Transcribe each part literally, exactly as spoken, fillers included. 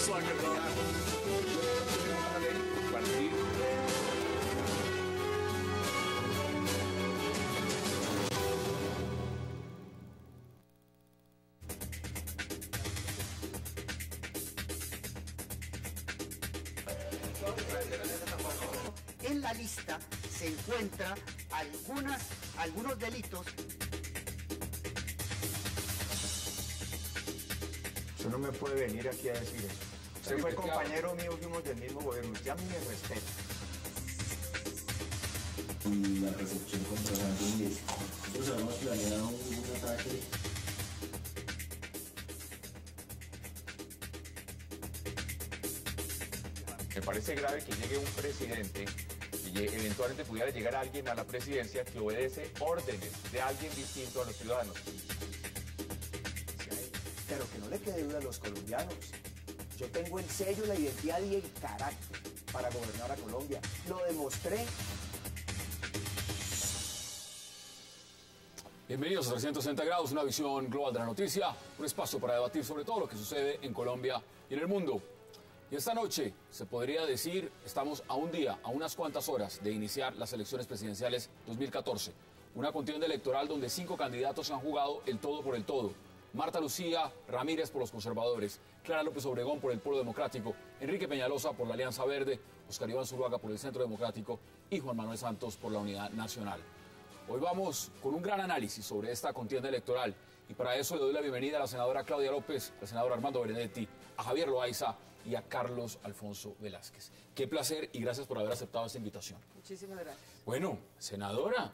En la lista se encuentra algunas, algunos delitos. Usted no me puede venir aquí a decir eso. Usted fue compañero mío, fuimos del mismo gobierno. Usted a mí me respeta. Y la percepción contra Santos Luis. Nosotros habíamos planeado un ataque. Me parece grave que llegue un presidente y eventualmente pudiera llegar alguien a la presidencia que obedece órdenes de alguien distinto a los ciudadanos. Pero que no le quede duda a los colombianos. Yo tengo el sello, la identidad y el carácter para gobernar a Colombia. Lo demostré. Bienvenidos a trescientos sesenta grados, una visión global de la noticia, un espacio para debatir sobre todo lo que sucede en Colombia y en el mundo. Y esta noche, se podría decir, estamos a un día, a unas cuantas horas de iniciar las elecciones presidenciales dos mil catorce. Una contienda electoral donde cinco candidatos han jugado el todo por el todo. Marta Lucía Ramírez por los conservadores, Clara López Obregón por el Polo Democrático, Enrique Peñalosa por la Alianza Verde, Oscar Iván Zuluaga por el Centro Democrático y Juan Manuel Santos por la Unidad Nacional. Hoy vamos con un gran análisis sobre esta contienda electoral y para eso le doy la bienvenida a la senadora Claudia López, al senador Armando Benedetti, a Javier Loaiza y a Carlos Alfonso Velázquez. Qué placer y gracias por haber aceptado esta invitación. Muchísimas gracias. Bueno, senadora,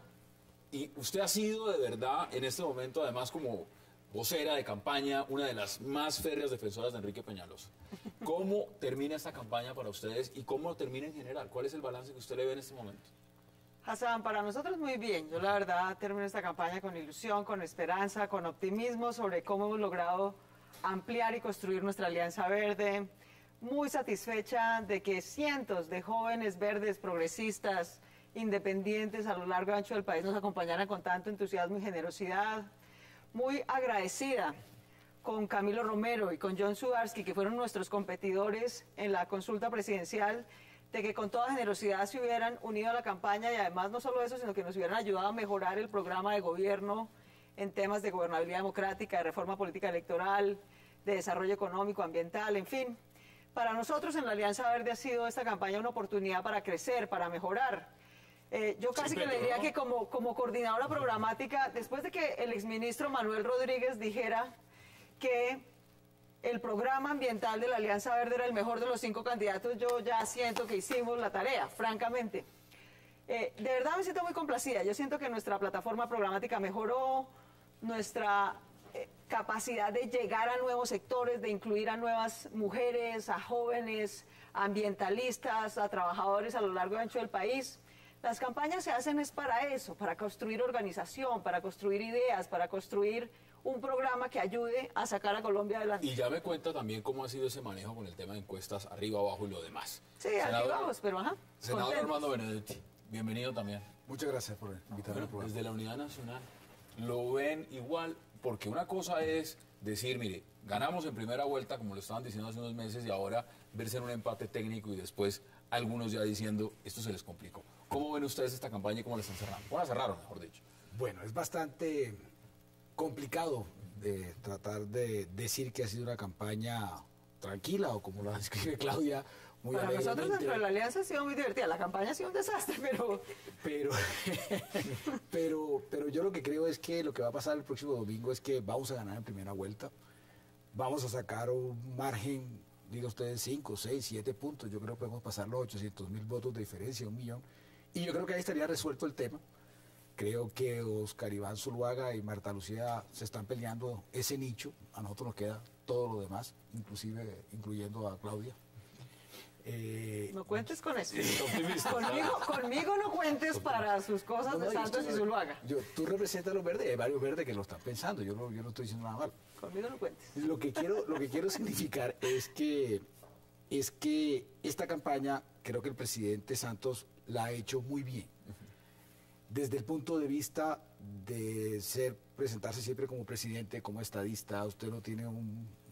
y usted ha sido de verdad en este momento además como vocera de campaña, una de las más férreas defensoras de Enrique Peñalosa. ¿Cómo termina esta campaña para ustedes y cómo termina en general? ¿Cuál es el balance que usted le ve en este momento? Hassan, para nosotros muy bien. Yo la verdad termino esta campaña con ilusión, con esperanza, con optimismo sobre cómo hemos logrado ampliar y construir nuestra Alianza Verde. Muy satisfecha de que cientos de jóvenes verdes, progresistas, independientes a lo largo y ancho del país nos acompañaran con tanto entusiasmo y generosidad. Muy agradecida con Camilo Romero y con John Sudarsky, que fueron nuestros competidores en la consulta presidencial, de que con toda generosidad se hubieran unido a la campaña y además no solo eso, sino que nos hubieran ayudado a mejorar el programa de gobierno en temas de gobernabilidad democrática, de reforma política electoral, de desarrollo económico, ambiental, en fin. Para nosotros en la Alianza Verde ha sido esta campaña una oportunidad para crecer, para mejorar. Eh, yo casi sí, que le diría ¿no? que como, como coordinadora programática, después de que el exministro Manuel Rodríguez dijera que el programa ambiental de la Alianza Verde era el mejor de los cinco candidatos, yo ya siento que hicimos la tarea, francamente. Eh, de verdad me siento muy complacida. Yo siento que nuestra plataforma programática mejoró, nuestra eh, capacidad de llegar a nuevos sectores, de incluir a nuevas mujeres, a jóvenes, a ambientalistas, a trabajadores a lo largo y ancho del país. Las campañas se hacen es para eso, para construir organización, para construir ideas, para construir un programa que ayude a sacar a Colombia adelante. Y ya me cuenta también cómo ha sido ese manejo con el tema de encuestas arriba, abajo y lo demás. Sí, aquí vamos, pero ajá. Senador Armando Benedetti, bienvenido también. Muchas gracias por invitarme al programa. Desde la Unidad Nacional, ¿lo ven igual? Porque una cosa es decir, mire, ganamos en primera vuelta, como lo estaban diciendo hace unos meses, y ahora verse en un empate técnico y después algunos ya diciendo, esto se les complicó. ¿Cómo ven ustedes esta campaña y cómo la están cerrando? ¿Cómo la cerraron, mejor dicho? Bueno, es bastante complicado de tratar de decir que ha sido una campaña tranquila o como la describe Claudia, muy Para alegremente. nosotros dentro de la alianza ha sido muy divertida, la campaña ha sido un desastre, pero... Pero, pero, pero yo lo que creo es que lo que va a pasar el próximo domingo es que vamos a ganar en primera vuelta, vamos a sacar un margen, diga ustedes, cinco, seis, siete puntos, yo creo que podemos pasar los ochocientos mil votos de diferencia, un millón, y yo creo que ahí estaría resuelto el tema. Creo que Oscar Iván Zuluaga y Marta Lucía se están peleando ese nicho. A nosotros nos queda todo lo demás, inclusive incluyendo a Claudia. Eh, no cuentes con eso. Optimista, conmigo, conmigo no cuentes para sus cosas no, no, de Santos y Zuluaga. Yo, tú representas a los verdes, hay varios verdes que lo están pensando, yo no, yo no estoy diciendo nada mal. Conmigo no cuentes. Lo que quiero, lo que quiero significar es que, es que esta campaña, creo que el presidente Santos la ha hecho muy bien. Desde el punto de vista de ser, presentarse siempre como presidente, como estadista, usted no tiene un,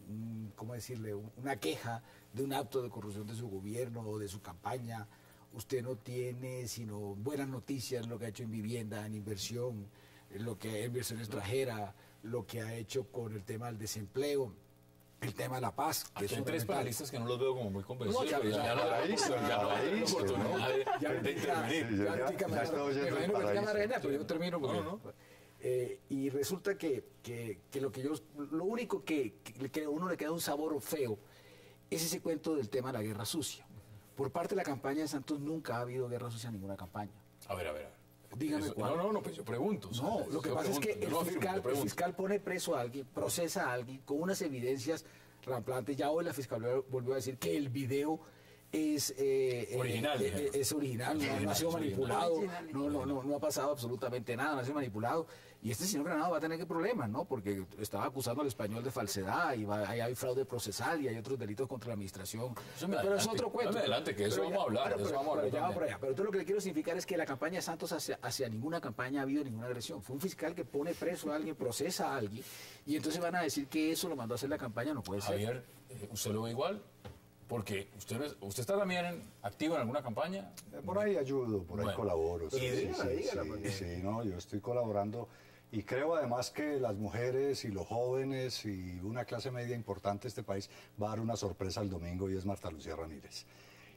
un- ¿cómo decirle?, un- una queja de un acto de corrupción de su gobierno o de su campaña. Usted no tiene sino buenas noticias, lo que ha hecho en vivienda, en inversión, en lo que en inversión extranjera, lo que ha hecho con el tema del desempleo, el tema de la paz. Que Aquí es hay tres fundamental. panelistas que no los veo como muy convencidos. No, ya- pero ya- ya no ya- hay ya no hay ya- oportunidad de- Ya de intervenir. Sí, yo ya- ya- ya- ya estaba oyendo me el imagino que te paraíso. van a regañar, pero yo termino porque- No, no. Eh, y resulta que, que, que lo que yo lo único que, que, que a uno le queda un sabor feo es ese cuento del tema de la guerra sucia. Por parte de la campaña de Santos nunca ha habido guerra sucia en ninguna campaña. A ver, a ver. a ver. Dígame Eso- cuál. No, no, no, pues yo pregunto. o sea, No, lo que yo pasa es pregunto, que yo el no afirmo, fiscal, yo el pregunto. fiscal pone preso a alguien, procesa a alguien con unas evidencias ramplantes. Ya hoy la fiscalía volvió a decir que el video es eh, eh, Original, eh, dijeron. es original, no, no ha Original, sido es original. manipulado, Original. no, no, no, no ha pasado absolutamente nada, no ha sido manipulado. Y este señor Granado va a tener que problemas, ¿no? Porque estaba acusando al español de falsedad y va, ahí hay fraude procesal y hay otros delitos contra la administración. Eso me pero es adelante, otro cuento. dame adelante, que eso Pero vamos a hablar, pero- de eso pero- vamos a hablar pero ya también. por allá. Pero entonces lo que le quiero significar es que la campaña de Santos hacia, hacia ninguna campaña ha habido ninguna agresión. Fue un fiscal que pone preso a alguien, procesa a alguien, y entonces van a decir que eso lo mandó a hacer la campaña, no puede ser. Javier, eh, ¿usted lo ve igual? Porque usted, no es- usted está también en- activo en alguna campaña. Por ahí ayudo, por ahí Bueno. colaboro. Sí, Y sí, dígala, sí, dígala, sí, porque- sí, no, yo estoy colaborando y creo además que las mujeres y los jóvenes y una clase media importante de este país va a dar una sorpresa el domingo y es Marta Lucía Ramírez.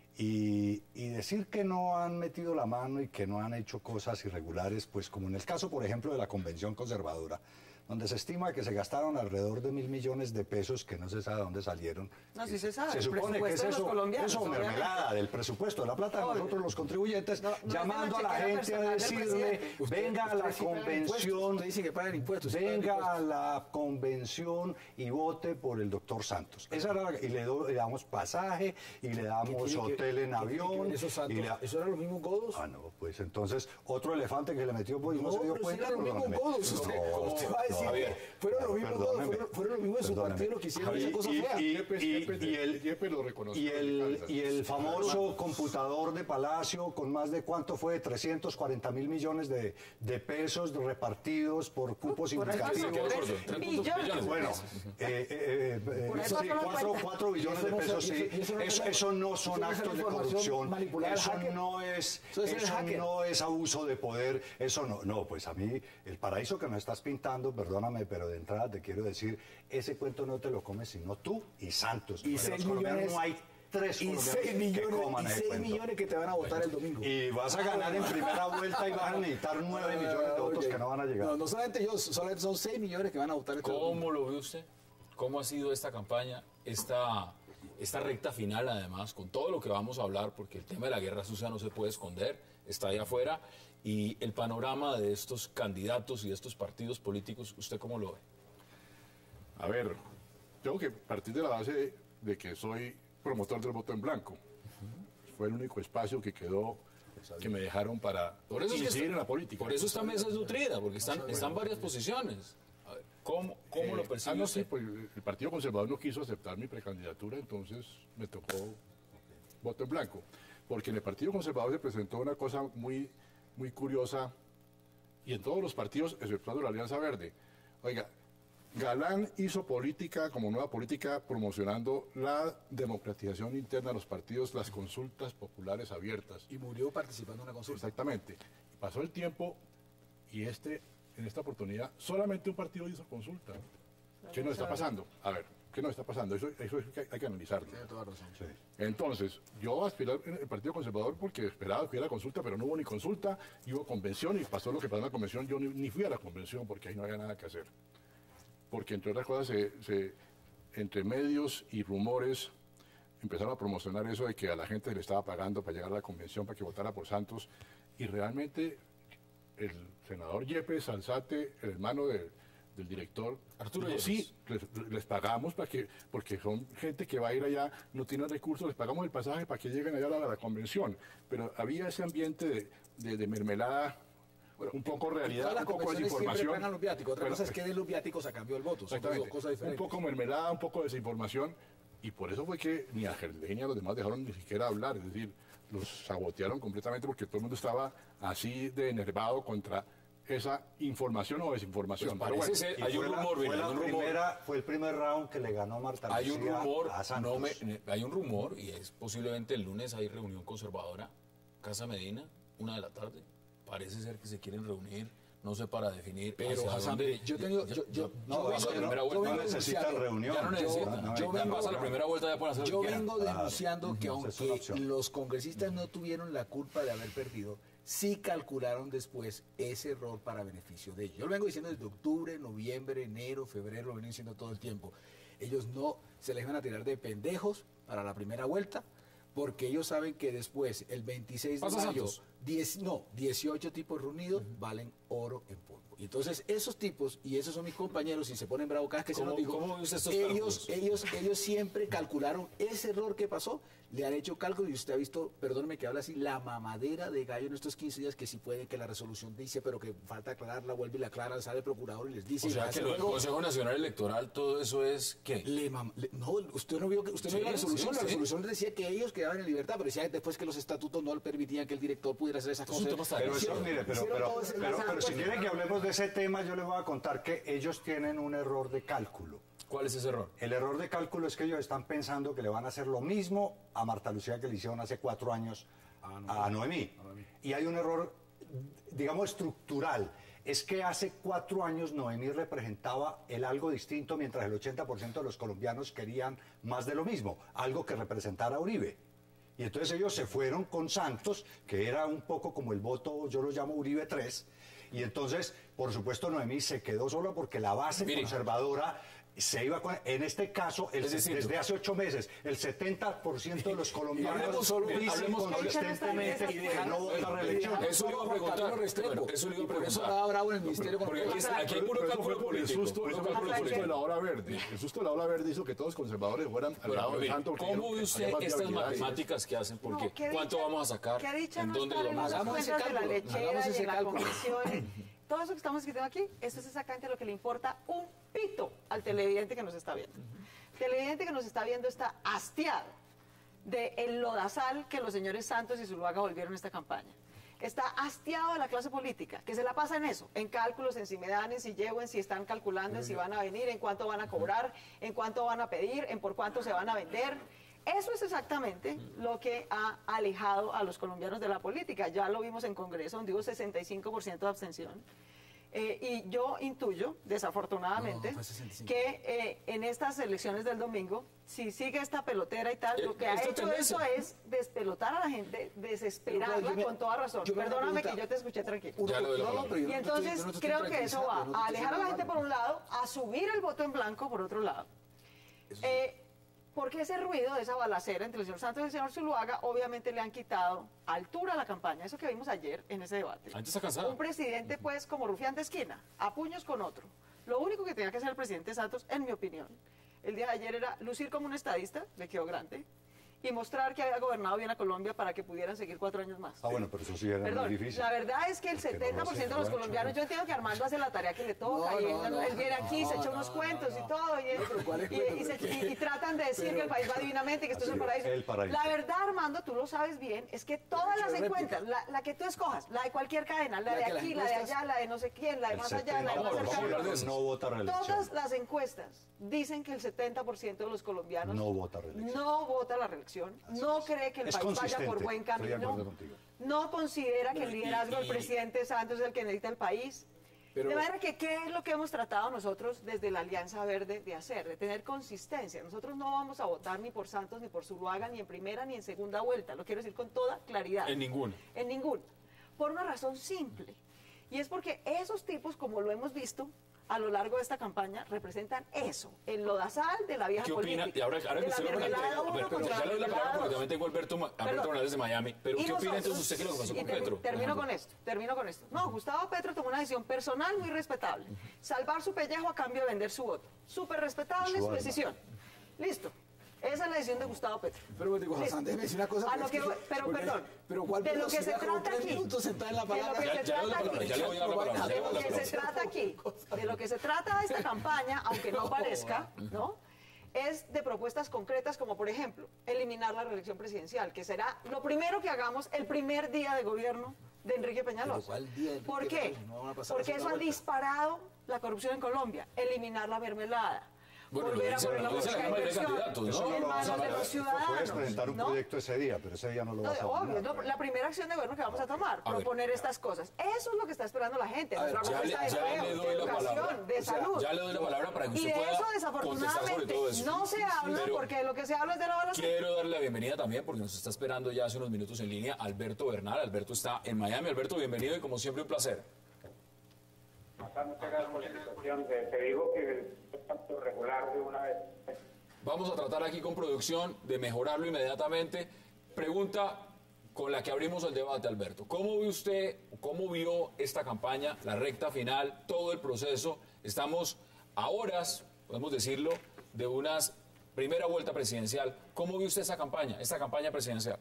Y, y decir que no han metido la mano y que no han hecho cosas irregulares, pues como en el caso, por ejemplo, de la Convención Conservadora, donde se estima que se gastaron alrededor de mil millones de pesos que no se sabe de dónde salieron. No, sí se sabe, Se el supone que es presupuesto de los eso, colombianos, eso obviamente. mermelada del presupuesto, de la plata de Obvio. nosotros los contribuyentes, No, no es de la llamando a la chequera gente a personal del decirle, presidente. Usted- venga a usted la sí paga impuestos, convención, usted dice que pagan impuestos, sí pagan venga a impuestos. la convención y vote por el doctor Santos. Esa era la- y le, do- le damos pasaje y le ¿Qué damos tiene que- hotel en qué tiene que avión. ver esos santos? y le- ¿Eso eran los mismos godos? Ah, no, pues entonces otro elefante que le metió pues, y no, No, se dio pero si cuenta. eran los mismos perdóneme. godos. Usted, No, usted va a decir no, que fueron los mismos godos, perdóneme, fueron, fueron los mismos de su perdóneme. partido los que hicieron esa Y- cosa y- fea. y- Yepes, y- Yepes, y el- Yepes lo reconoció. Y el, Ricardo. y el famoso computador de Palacio con más de cuánto fue, trescientos cuarenta mil millones de, de pesos repartidos por cupos Por ahí pasó, indicativos. tres Tres puntos billones. billones. Bueno, eh, eh, eh, Por ahí sí, pasó la cuatro, cuenta. cuatro billones Eso de no pesos, son- sí. eso- eso no Eso, es- eso no eso son no es actos de información corrupción. manipulada del Eso hacker. no es, Eso es el eso hacker. no es abuso de poder. Eso no. No, pues a mí, el paraíso que me estás pintando, perdóname, pero de entrada te quiero decir, ese cuento no te lo comes sino tú y Santos. Y De seis los colombianos millones- no hay tres Y colombianos seis que millones, coman y ese seis cuento. millones que te van a votar el domingo. Y vas a ganar en primera vuelta y vas a necesitar nueve millones de votos Oye, que no van a llegar. No, no solamente yo, solamente son seis millones que van a votar este domingo. ¿Cómo lo ve usted? ¿Cómo ha sido esta campaña, esta, esta recta final además, con todo lo que vamos a hablar, porque el tema de la guerra sucia no se puede esconder, está ahí afuera, y el panorama de estos candidatos y de estos partidos políticos, ¿usted cómo lo ve? A ver, tengo que partir de la base de que soy promotor del voto en blanco. Fue el único espacio que quedó, que me dejaron para Por eso es que incidir esta- en la política. Por eso esta mesa es nutrida, porque están, están varias posiciones. A ver, ¿cómo, cómo lo Eh, percibe ah, no, usted? sí, pues el Partido Conservador no quiso aceptar mi precandidatura, entonces me tocó voto en blanco. Porque en el Partido Conservador se presentó una cosa muy, muy curiosa, y en todos los partidos, exceptuando la Alianza Verde. Oiga, Galán hizo política como nueva política promocionando la democratización interna de los partidos, las consultas populares abiertas. Y murió participando en una consulta. Exactamente. Y pasó el tiempo y este, en esta oportunidad solamente un partido hizo consulta. ¿Qué nos está pasando? A ver, ¿qué nos está pasando? Eso, eso es que hay, hay que analizarlo. Tiene toda razón. Entonces, yo aspiré en el Partido Conservador porque esperaba que hubiera consulta, pero no hubo ni consulta, y hubo convención, y pasó lo que pasó en la convención. Yo ni, ni fui a la convención porque ahí no había nada que hacer. Porque, entre otras cosas, se, se- entre medios y rumores empezaron a promocionar eso de que a la gente le estaba pagando para llegar a la convención, para que votara por Santos, y realmente el senador Yepes Alzate, el hermano de- del director, Arturo dijo, Yepes. sí, les, les pagamos para que, porque son gente que va a ir allá, no tiene recursos, les pagamos el pasaje para que lleguen allá a la, a la convención. Pero había ese ambiente de, de- de mermelada, un poco realidad, Todas las un poco convenciones siempre desinformación. pagan los viáticos. Otra Bueno, cosa es que den los viáticos a cambio del voto. Son dos Exactamente. cosas Un diferentes. poco mermelada, un poco de desinformación, y por eso fue que ni a Gerlein ni a los demás dejaron ni siquiera hablar, es decir, los sabotearon completamente porque todo el mundo estaba así de enervado contra esa información o desinformación. Pues Pero parece bueno, ser- hay un fue la- rumor, fue, mira, la hay un rumor. primera- fue el primer round que le ganó Marta Hay un Lucía rumor, a Santos. no me- hay un rumor y es posiblemente el lunes hay reunión conservadora, Casa Medina, una de la tarde. Parece ser que se quieren reunir, no sé, para definir. Pero, hacia Hassan, dónde- yo tengo- ya- yo- yo- ya yo pasa vengo- la primera yo vuelta. vengo No necesitan denunciando- reunión. Ya no necesitan. no, yo Ya vengo- pasa la primera vuelta, ya pueden hacer lo Yo que quieran. vengo denunciando que Ujú, esa es una aunque opción. los congresistas no tuvieron la culpa de haber perdido, sí calcularon después ese error para beneficio de ellos. Yo lo vengo diciendo desde octubre, noviembre, enero, febrero, lo vengo diciendo todo el tiempo. Ellos no se les van a tirar de pendejos para la primera vuelta, porque ellos saben que después, el veintiséis de Pasa mayo, Santos. diez, no, dieciocho tipos reunidos valen oro en polvo. Y entonces esos tipos, y esos son mis compañeros, y se ponen bravos cada vez que se ¿Cómo- los digo, cómo ven estos ellos, cálculos? ellos, ellos siempre calcularon ese error que pasó, le han hecho cálculos y usted ha visto, perdóneme que habla así, la mamadera de gallo en estos quince días que sí puede que la resolución dice, pero que falta aclararla, vuelve y la aclara, sale el procurador y les dice. O sea, hace que lo del luego- Consejo Nacional Electoral, todo eso es, ¿qué? le mam- le- no, usted no vio que usted no Sí, vio la resolución, sí, la sí. resolución decía que ellos quedaban en libertad, pero decía después que los estatutos no le permitían que el director pudiera hacer esas Entonces, cosas. un tema está Pero eso, Hicieron- mire, pero, hicieron pero, todo ese pero, desastre. pero si quieren que hablemos de ese tema, yo les voy a contar que ellos tienen un error de cálculo. ¿Cuál es ese error? El error de cálculo es que ellos están pensando que le van a hacer lo mismo a Marta Lucía que le hicieron hace cuatro años a Noemí. Y hay un error, digamos, estructural. Es que hace cuatro años Noemí representaba el algo distinto, mientras el ochenta por ciento de los colombianos querían más de lo mismo, algo que representara a Uribe. Y entonces ellos se fueron con Santos, que era un poco como el voto, yo lo llamo Uribe tres, y entonces, por supuesto, Noemí se quedó sola porque la base Mire. conservadora se iba con... En este caso, el, Es decir, desde hace ocho meses, el setenta por ciento de los colombianos hablemos solo- dicen hablemos- consistentemente y que no votan reelección. Eso le iba a preguntar. Restrepo. Eso le iba a Y por eso preguntar. estaba bravo en el Ministerio Porque aquí, Económico. aquí hay puro Pero eso fue cálculo por el político. susto, puro eso fue por cálculo el susto de la político. ola verde. El susto de la ola verde hizo que todos los conservadores fueran al Pero, lado de mire, Santos. porque ¿cómo ve dijeron que usted había más estas viabilidad. matemáticas que hacen? Porque No, qué ¿cuánto dicha- vamos a sacar? Qué dicha ¿En no dónde estar lo en vamos a las Hagamos ese cuentas de la cálculo, lechera hagamos y ese en la cálculo. comisión. Todo eso que estamos discutiendo aquí, esto es exactamente lo que le importa un pito al televidente que nos está viendo. El televidente que nos está viendo está hastiado del lodazal que los señores Santos y Zuluaga volvieron a esta campaña. Está hastiado de la clase política, que se la pasa en eso, en cálculos, en si me dan, en si llevo, en si están calculando, en si van a venir, en cuánto van a cobrar, en cuánto van a pedir, en por cuánto se van a vender. Eso es exactamente lo que ha alejado a los colombianos de la política. Ya lo vimos en Congreso, donde hubo sesenta y cinco por ciento de abstención. Eh, y yo intuyo, desafortunadamente, No, fue sesenta y cinco. que eh, en estas elecciones del domingo, si sigue esta pelotera y tal, Eh, lo que ha esta hecho tendencia. eso es despelotar a la gente, desesperarla Pero, yo me- con toda razón. yo me hago una Perdóname pregunta. que yo te escuché tranquilo. Ya le doy la No, no, palabra. pero yo Y no te estoy- entonces yo no te estoy creo que eso va tranquilizando, yo no te a estoy alejar a la gente diciendo por un lado, a subir el voto en blanco por otro lado. Eh, porque ese ruido de esa balacera entre el señor Santos y el señor Zuluaga obviamente le han quitado altura a la campaña, eso que vimos ayer en ese debate. La gente está cansada. Un presidente pues como rufián de esquina, a puños con otro. Lo único que tenía que hacer el presidente Santos, en mi opinión, el día de ayer era lucir como un estadista, le quedó grande, y mostrar que había gobernado bien a Colombia para que pudieran seguir cuatro años más. Ah, bueno, pero eso sí era Perdón, muy difícil. la verdad es que el Porque no lo setenta por ciento de los hacía, colombianos, yo entiendo que Armando hace la tarea que le toca, No, y no, él, no, él viene aquí, se no, echa no, unos no, cuentos no. y todo, y, pero ¿cuáles y- cuentos? y se- ¿Pero qué? y- y tratan de decir Pero- que el país va divinamente, que esto es Así el es, paraíso. el paraíso. La verdad, Armando, tú lo sabes bien, es que todas las réplica. encuestas, la, la que tú escojas, la de cualquier cadena, la La de que las aquí, la de encuestas- allá, la de no sé quién, la de El más allá, la de setenta más por vamos a hablar de cercana, eso. ciento no vota reelección. todas las encuestas dicen que el setenta por ciento de los colombianos No vota reelección. no vota la reelección, no cree que el Es país vaya por consistente, buen estoy de camino, acuerdo contigo. no considera que el Bueno, y- liderazgo del y- presidente Santos es el que necesita el país. Pero- de manera que, ¿qué es lo que hemos tratado nosotros desde la Alianza Verde de hacer? De tener consistencia. Nosotros no vamos a votar ni por Santos, ni por Zuluaga, ni en primera, ni en segunda vuelta. Lo quiero decir con toda claridad. En ninguna. En ninguna. Por una razón simple. Y es porque esos tipos, como lo hemos visto a lo largo de esta campaña, representan eso, el lodazal de la vieja ¿Qué opina? política. Y ahora, ahora de que la usted lo mermelada plantea, uno pero, pero contra ya le doy la palabra mermelada porque dos. también tengo a Alberto, Ma- Alberto Perdón. Morales de Miami. Pero Y ¿qué opina nosotros- entonces usted que lo que pasó y con ter- Petro? Termino con esto, termino con esto. No, Gustavo Petro tomó una decisión personal muy respetable. Salvar su pellejo a cambio de vender su voto. Súper respetable Su alma. decisión. Listo. Esa es la decisión de Gustavo Petro. Pero digo, Listo. Hassan, déjeme decir una cosa. A lo es que voy- pero porque- perdón. Pero ¿cuál de lo que se velocidad? Como trata tres aquí. minutos sentada en la de lo palabra. que Ya- se ya le doy la trata palabra, aquí. ya le voy a dar la palabra, ya le De voy a lo dar la que se palabra. trata aquí, de lo que se trata esta campaña, aunque no parezca, ¿no? es de propuestas concretas, como por ejemplo, eliminar la reelección presidencial, que será lo primero que hagamos el primer día de gobierno de Enrique Peñalosa. ¿Cuál día de ¿Por Enrique qué? Peñalosa? No van a pasar Porque a eso segunda ha vuelta. disparado la corrupción en Colombia. Eliminar la mermelada. Bueno, lo volver a dice- poner la lo dice la política de Cámara de inversión Candidatos, ¿no? Eso no en lo vas a manos de hacer. los ciudadanos. Puedes presentar un ¿no? proyecto ese día, pero ese día no lo No, vas a obvio, dominar. no, la primera acción de gobierno que vamos a tomar, A ver. proponer estas cosas. Eso es lo que está esperando la gente. A ver, Nuestra ya le, propuesta de ya le empleo, doy de la palabra. educación, de O sea, salud. ya le doy la palabra para que Y usted de pueda eso, contestar desafortunadamente, sobre todo eso. no se habla Pero porque lo que se habla es de la evaluación. quiero darle la bienvenida también porque nos está esperando ya hace unos minutos en línea Alberto Bernal. Alberto está en Miami. Alberto, bienvenido y como siempre un placer. Muchas gracias por la invitación. Te, te digo que es tanto regular de una vez. Vamos a tratar aquí con producción de mejorarlo inmediatamente. Pregunta con la que abrimos el debate, Alberto. ¿Cómo vio usted, cómo vio esta campaña, la recta final, todo el proceso? Estamos a horas, podemos decirlo, de una primera vuelta presidencial. ¿Cómo vio usted esa campaña, esta campaña presidencial?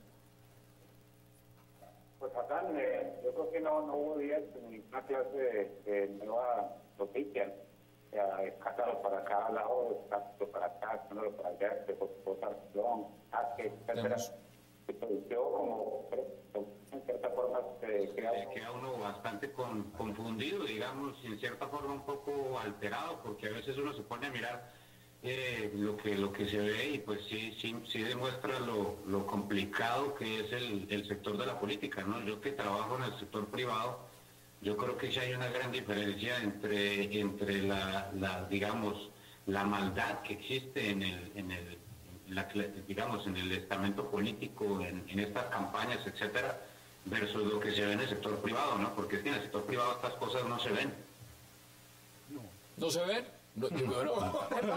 Pues Hassan, eh, yo creo que no, no hubo días ni una clase de, de nueva noticia. O sea, escándalo para cada lado, escándalo para acá, escándalo para allá, de votación, ataque, etcétera. Se produjo como, en cierta forma, se crea Eh, queda uno bastante con, confundido, digamos, y en cierta forma un poco alterado, porque a veces uno se pone a mirar eh, lo que lo que se ve y pues sí sí, sí demuestra lo, lo complicado que es el, el sector de la política, ¿no? Yo que trabajo en el sector privado, yo creo que sí hay una gran diferencia entre entre la, la digamos la maldad que existe en el en el la, digamos en el estamento político, en, en estas campañas, etcétera, versus lo que se ve en el sector privado, ¿no? Porque es que en el sector privado estas cosas no se ven. ¿No se ven? No, yo- bueno, ah, ¿Qué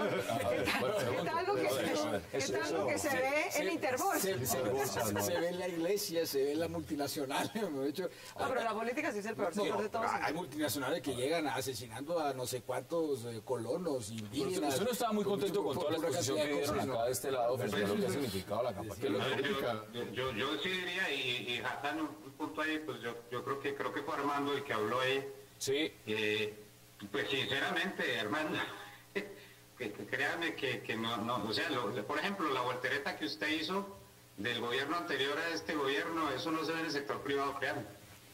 tal lo que se, qué tal lo que se ve en Interpol? Se, se- se ve en la iglesia, se ve en la multinacional. mejor dicho. No, pero la política sí es el peor No, sector de todos. hay multinacionales que llegan asesinando a no sé cuántos eh, colonos, Pero indígenas. usted, usted no estaba muy contento con toda la pura exposición cantidad que de dieron cosas, acá ¿no? de este lado frente a lo que ha significado la campaña. Yo, yo, yo, yo, yo sí diría, y, y Hassan, un, un punto ahí, pues yo, yo creo que creo que fue Armando el que habló ahí. Sí. Eh, pues sinceramente, Armando, que, que créanme que, que no, no, o sea, lo- por ejemplo, la voltereta que usted hizo del gobierno anterior a este gobierno, eso no se ve en el sector privado, créanme.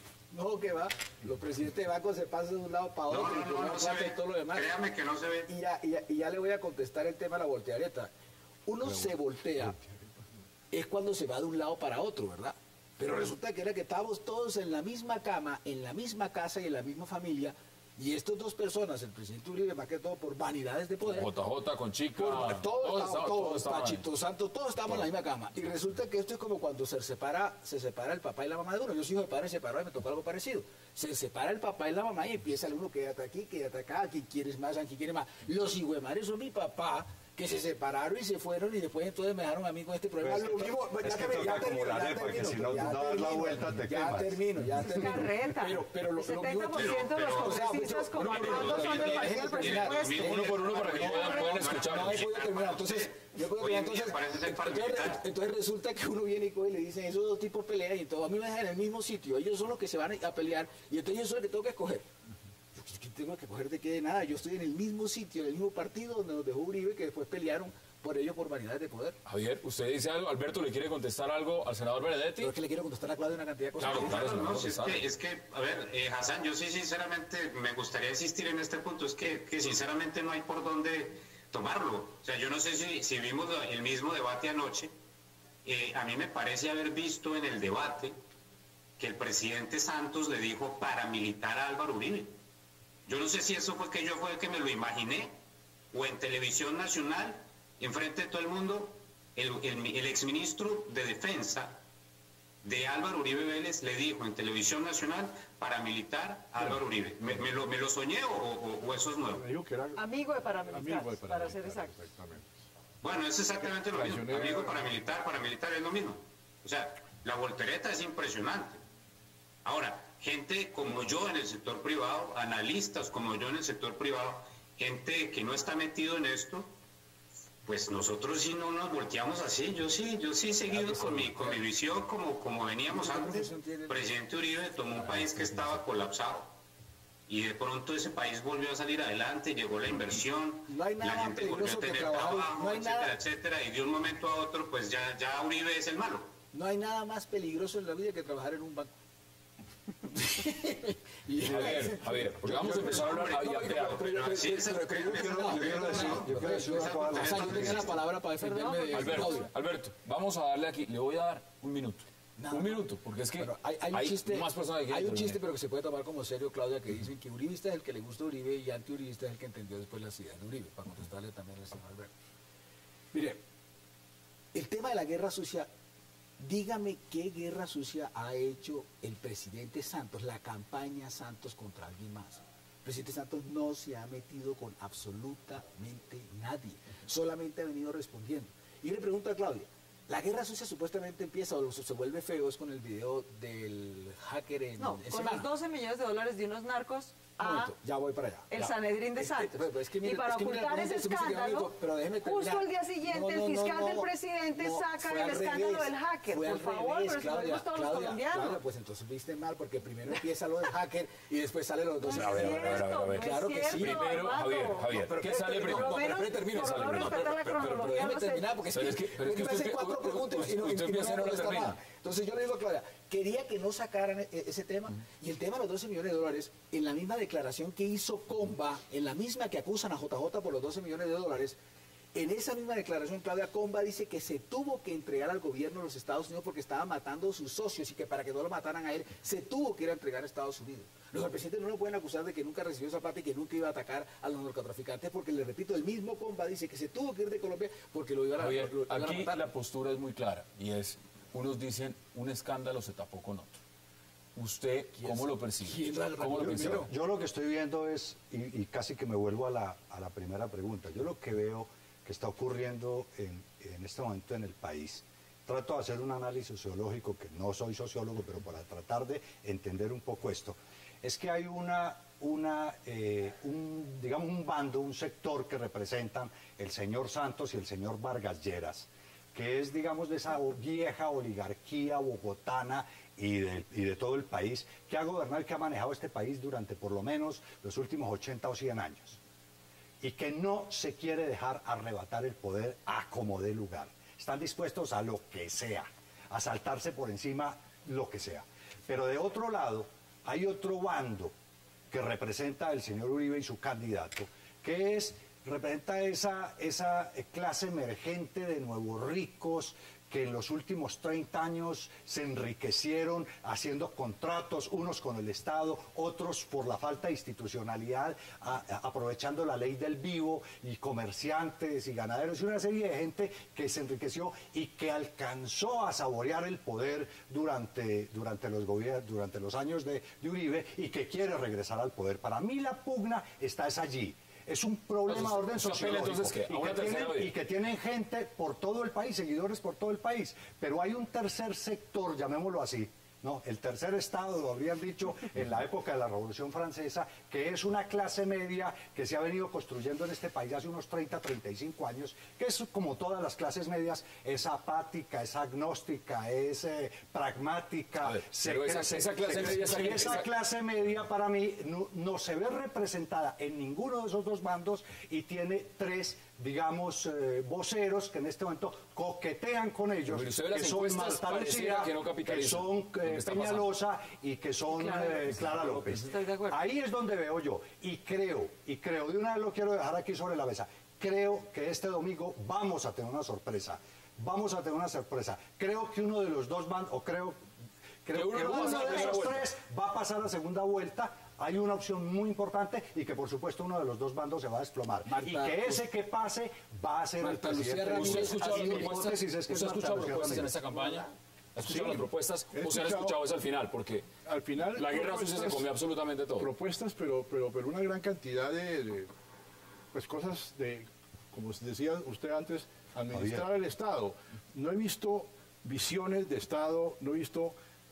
No, que va. Los presidentes de bancos se pasan de un lado para otro. No, no, y no, con no una se plata ve. y todo lo demás. Créame que no se ve. Y ya, y ya, y ya le voy a contestar el tema de la volteareta. Uno se voltea es cuando se va de un lado para otro, ¿verdad? Pero resulta que era que estábamos todos en la misma cama, en la misma casa y en la misma familia. Y estas dos personas, el presidente Uribe, más que todo por vanidades de poder, J J con Chica. por- todos, todos estábamos, estaban- todos, todos estaban ahí. Pachito Santo, todos estábamos en la misma cama. Y resulta que esto es como cuando se separa, se separa el papá y la mamá de uno. Yo soy hijo de padre separado y me tocó algo parecido. Se separa el papá y la mamá y empieza el uno que está aquí, que está acá, aquí quieres más, aquí quieres más. Los hijos son mi papá, que se separaron y se fueron y después entonces me dejaron a mí con este problema. Pero es Lo que mismo, to- es ya que termino, toca ya termino, acumular, ya ¿eh? Porque termino, si no, ya tú das la termino, vuelta, te ya quemas. termino, ya termino. Carreta. Pero, pero lo, El lo mismo... setenta por ciento de los o sea, congresistas como uno por Armando uno, son del partido del déjeme terminar. presupuesto. Uno por uno para que puedan, puedan escuchar. No, he podido terminar. Entonces, yo puedo Hoy en terminar. día parece ser Entonces, paramilitar. entonces, entonces resulta que uno viene y coge y le dicen, esos dos tipos pelean y todo. A mí me dejan en el mismo sitio. Ellos son los que se van a pelear y entonces yo soy el que tengo que escoger. Yo, ¿qué tengo que escoger de qué? De nada. Yo estoy en el mismo sitio, en el mismo partido donde nos dejó Uribe, que después pelearon por ello por vanidades de poder. Javier, usted dice algo. Alberto, ¿le quiere contestar algo al senador Benedetti? Pero es que le quiero contestar a Claudia una cantidad de cosas. Claro, claro, se lo No, voy a si es contestar. que, es que, a ver, eh, Hassan, yo sí sinceramente me gustaría insistir en este punto, es que, que sinceramente no hay por dónde tomarlo. O sea, yo no sé si, si vimos lo- el mismo debate anoche. Eh, a mí me parece haber visto en el debate que el presidente Santos le dijo paramilitar a Álvaro Uribe. Yo no sé si eso fue que yo fue el que me lo imaginé, o en Televisión Nacional, enfrente de todo el mundo, el, el, el exministro de Defensa de Álvaro Uribe Vélez le dijo en Televisión Nacional paramilitar a Álvaro Uribe. ¿Me, me lo, me lo soñé o, o- o eso es nuevo? Me dijo que era Amigo de paramilitares, amigo de para ser paramilitar, exacto. exactamente. Bueno, es exactamente lo mismo. Traicionero. Amigo paramilitar, paramilitar es lo mismo. O sea, la voltereta es impresionante. Ahora, gente como yo en el sector privado, analistas como yo en el sector privado, gente que no está metido en esto, pues nosotros sí no nos volteamos así. Yo sí, yo sí he seguido con mi, con mi visión como, como veníamos antes. Presidente Uribe tomó un país que estaba colapsado y de pronto ese país volvió a salir adelante, llegó la inversión, no hay nada la gente volvió a peligroso que tener trabajar, trabajo, no hay etcétera, nada- etcétera, y de un momento a otro, pues ya, ya Uribe es el malo. No hay nada más peligroso en la vida que trabajar en un banco. Y Javier, Javier, porque vamos a empezar a hablar y a ampliar. Yo quiero decir, yo quiero decir una cosa. O sea, yo tenía la palabra para defenderme de Alberto, Claudia. Alberto, vamos a darle aquí, le voy a dar un minuto. Nada un más. minuto, porque es que Bueno, hay, hay un chiste, más personas que quieren hay un intervenir. chiste, pero que se puede tomar como serio, Claudia, que dicen que uribista es el que le gusta a Uribe y antiuribista es el que entendió después las ideas de Uribe, para contestarle también al señor Alberto. Mire, el tema de la guerra sucia, dígame qué guerra sucia ha hecho el presidente Santos, la campaña Santos contra alguien más. El presidente Santos no se ha metido con absolutamente nadie, solamente ha venido respondiendo. Y le pregunto a Claudia, la guerra sucia supuestamente empieza o se vuelve feo es con el video del hacker en, No, en con Semana. los doce millones de dólares de unos narcos Un a momento, ya voy para allá. el Ya. Sanedrín de Es que- Santos. pero es que mire- y para es que mire, ocultar no, ese usted me dice que escándalo, amigo, pero déjeme justo terminar. el día siguiente No, no, el no, fiscal no, del presidente no, saca fue el al escándalo revés, del hacker. fue Por al favor, revés, pero si lo Claudia, vimos todos los Claudia, colombianos. Claudia, pues entonces viste mal porque primero empieza lo del hacker y después sale los dos. No es A ver, a ver, a ver, a ver, a ver. Claro que sí. cierto, Primero, Armando. Javier, Javier, pero ¿qué espérate, sale no, primero? no, pero menos- espérate, termino, por lo sale menos primero. respeta la Pero- pero- pero cronología, déjeme no sé. terminar porque es Pero que, es que- pero es que me usted- hace cuatro usted- preguntas y no, usted y no empieza y no me la contesta termina. nada. Entonces yo le digo a Claudia, quería que no sacaran e- ese tema y el tema de los doce millones de dólares, en la misma declaración que hizo Comba, en la misma que acusan a J J por los doce millones de dólares, en esa misma declaración Claudia Comba dice que se tuvo que entregar al gobierno de los Estados Unidos porque estaba matando a sus socios y que para que no lo mataran a él, se tuvo que ir a entregar a Estados Unidos. Los al presidente no lo pueden acusar de que nunca recibió esa plata y que nunca iba a atacar a los narcotraficantes porque, le repito, el mismo Comba dice que se tuvo que ir de Colombia porque lo iban a, Javier, lo- lo iban a aquí matar. la postura es muy clara y es, unos dicen, un escándalo se tapó con otro. ¿Usted cómo lo percibe? quién la ¿Cómo lo reunió? percibe? Mira, Yo lo que estoy viendo es, y, y casi que me vuelvo a la, a la primera pregunta, yo lo que veo que está ocurriendo en, en este momento en el país, trato de hacer un análisis sociológico, que no soy sociólogo, pero para tratar de entender un poco esto, es que hay una, una eh, un, digamos un bando, un sector que representan el señor Santos y el señor Vargas Lleras, que es, digamos, de esa vieja oligarquía bogotana y de, y de todo el país, que ha gobernado y que ha manejado este país durante por lo menos los últimos ochenta o cien años, y que no se quiere dejar arrebatar el poder a como dé lugar. Están dispuestos a lo que sea, a saltarse por encima lo que sea. Pero de otro lado, hay otro bando que representa el señor Uribe y su candidato, que es representa esa, esa clase emergente de nuevos ricos que en los últimos treinta años se enriquecieron haciendo contratos, unos con el Estado, otros por la falta de institucionalidad, a, a, aprovechando la ley del vivo, y comerciantes y ganaderos, y una serie de gente que se enriqueció y que alcanzó a saborear el poder durante, durante, los, gobiernos, durante los años de, de Uribe y que quiere regresar al poder. Para mí la pugna está es allí. Es un problema de orden Entonces, sociológico entonces, ¿qué? ¿A y, una que tercera tienen, vez? y que tienen gente por todo el país, seguidores por todo el país. Pero hay un tercer sector, llamémoslo así, ¿no? El tercer estado, lo habrían dicho en la época de la Revolución Francesa, que es una clase media que se ha venido construyendo en este país hace unos treinta, treinta y cinco años, que es como todas las clases medias, es apática, es agnóstica, es eh, pragmática. A ver, se pero esa- cree- esa clase se- media, esa- y esa esa- clase media para mí no, no se ve representada en ninguno de esos dos bandos y tiene tres, digamos, eh, voceros que en este momento coquetean con ellos, Pero usted ve las que son encuestas, Marta pareciera Lucía, que no que capitalizan son lo que eh, está Peñalosa y que son Clara eh, López. Clara López. Estoy de acuerdo. Ahí es donde veo yo, y creo, y creo, de una vez lo quiero dejar aquí sobre la mesa, creo que este domingo vamos a tener una sorpresa, vamos a tener una sorpresa. Creo que uno de los dos bandos, o creo, creo Que que uno va a uno pasar a de primera esos vuelta. tres va a pasar a segunda vuelta. Hay una opción muy importante y que por supuesto uno de los dos bandos se va a desplomar. Marta, y que ese que pase va a ser Marta el Lucía presidente. Ramírez, ¿Usted ha escuchado Así las mi propuestas, hipótesis es que ¿usted ha es Marta escuchado Lucía propuestas en Ramírez. esta campaña? ¿Ha escuchado Sí, las propuestas? he ¿O se han escuchado- escuchado es al final? Porque Al final, la guerra sucia se propuestas- comió absolutamente todo. Propuestas, pero, pero, pero una gran cantidad de, de, pues cosas de, como decía usted antes, administrar el Estado. No he visto visiones de Estado, no he visto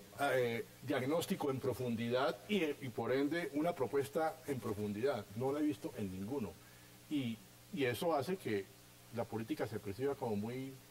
eh, diagnóstico en profundidad y, y por ende una propuesta en profundidad. No la he visto en ninguno. Y, y eso hace que la política se perciba como muy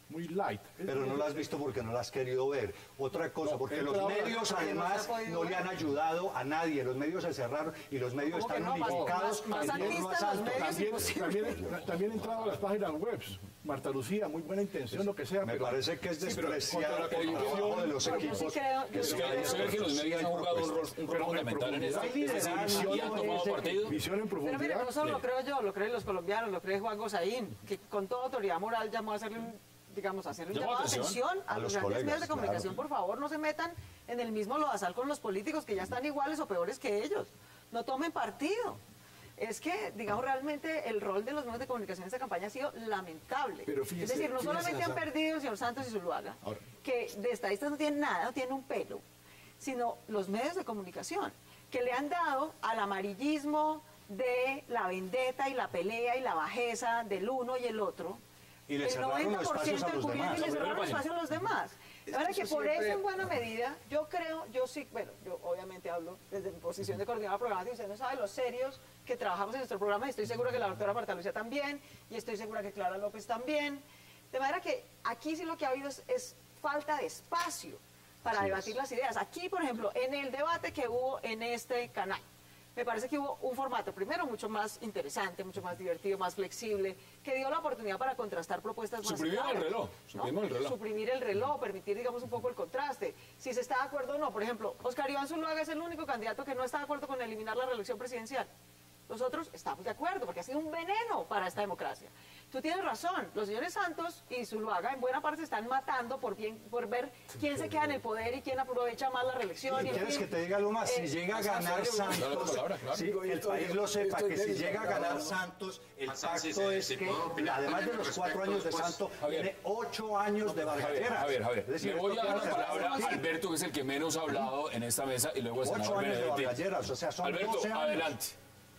muy light. Pero no las has visto porque no las has querido ver. Otra cosa, No, porque pero los ahora- medios porque no además se ha podido no le ver. han ayudado a nadie. Los medios se cerraron y los medios ¿Cómo que están no? Más- unificados más- más en torno a artistas los Santos. medios. También, imposible. también, también he entrado a las páginas web, Marta Lucía, muy buena intención, lo que sea. Me pero- parece que es Sí, pero despreciar contra la el trabajo corrupción, de los Pero yo sí equipos. creo- yo Es sí que, creo- es que los medios han jugado un rol, un rol fundamental en esto. Hay Es decir, liderazgo, y han tomado ese- partido. Visión en Pero profundidad. mire, no solo lo creo yo, lo creen los colombianos, lo cree Juan Gozaín, que con toda autoridad moral llamó a hacerle un, digamos, a hacerle un Llamó llamado de atención atención a, a los los grandes colegas, medios de comunicación. claro. Por favor, no se metan en el mismo lodazal con los políticos que ya están iguales o peores que ellos. No tomen partido. Es que, digamos, realmente el rol de los medios de comunicación en esta campaña ha sido lamentable. Pero fíjese- es decir, no fíjese, solamente han Nazar. perdido el señor Santos y Zuluaga, Ahora. que de estadistas no tienen nada, no tienen un pelo, sino los medios de comunicación, que le han dado al amarillismo de la vendetta y la pelea y la bajeza del uno y el otro, Y le el cerraron los noventa por espacios ciento a del los cubierto demás. y le cerraron los espacios a los demás. La verdad que Eso por siempre- eso, en buena medida, yo creo, yo sí, bueno, yo obviamente hablo desde mi posición de coordinadora programática, usted no sabe los serios que trabajamos en nuestro programa, y estoy segura que la doctora Marta Lucía también, y estoy segura que Clara López también. De manera que aquí sí lo que ha habido es, es falta de espacio para Así debatir es. las ideas. Aquí, por ejemplo, en el debate que hubo en este canal, me parece que hubo un formato, primero, mucho más interesante, mucho más divertido, más flexible, que dio la oportunidad para contrastar propuestas más Suprimieron el claras, reloj, ¿no? suprimimos el reloj. Suprimir el reloj, permitir, digamos, un poco el contraste. Si se está de acuerdo o no. Por ejemplo, Oscar Iván Zuluaga es el único candidato que no está de acuerdo con eliminar la reelección presidencial. Nosotros estamos de acuerdo, porque ha sido un veneno para esta democracia. Tú tienes razón, los señores Santos y Zuluaga en buena parte se están matando por, bien, por ver quién se queda en el poder y quién aprovecha más la reelección. ¿Y en quieres fin. que te diga algo más? Si Eh, llega a o sea, ganar serio, Dale la Santos, palabra, claro. sí, el país lo sepa, Estoy que si débil, llega a claro. ganar Santos, el Hassan, si pacto se- es si que, puedo opinar además de también los cuatro respecto, años de pues, Santos, Javier. tiene ocho años de Javier, bargatera. Javier, Javier. Es decir, Le voy a esto dar la tiene que palabra a ser- Alberto, que es el que menos ha hablado en esta mesa, y luego a Ocho senador años de Benedetti. bargalleras, o sea, son Alberto, doce años. adelante.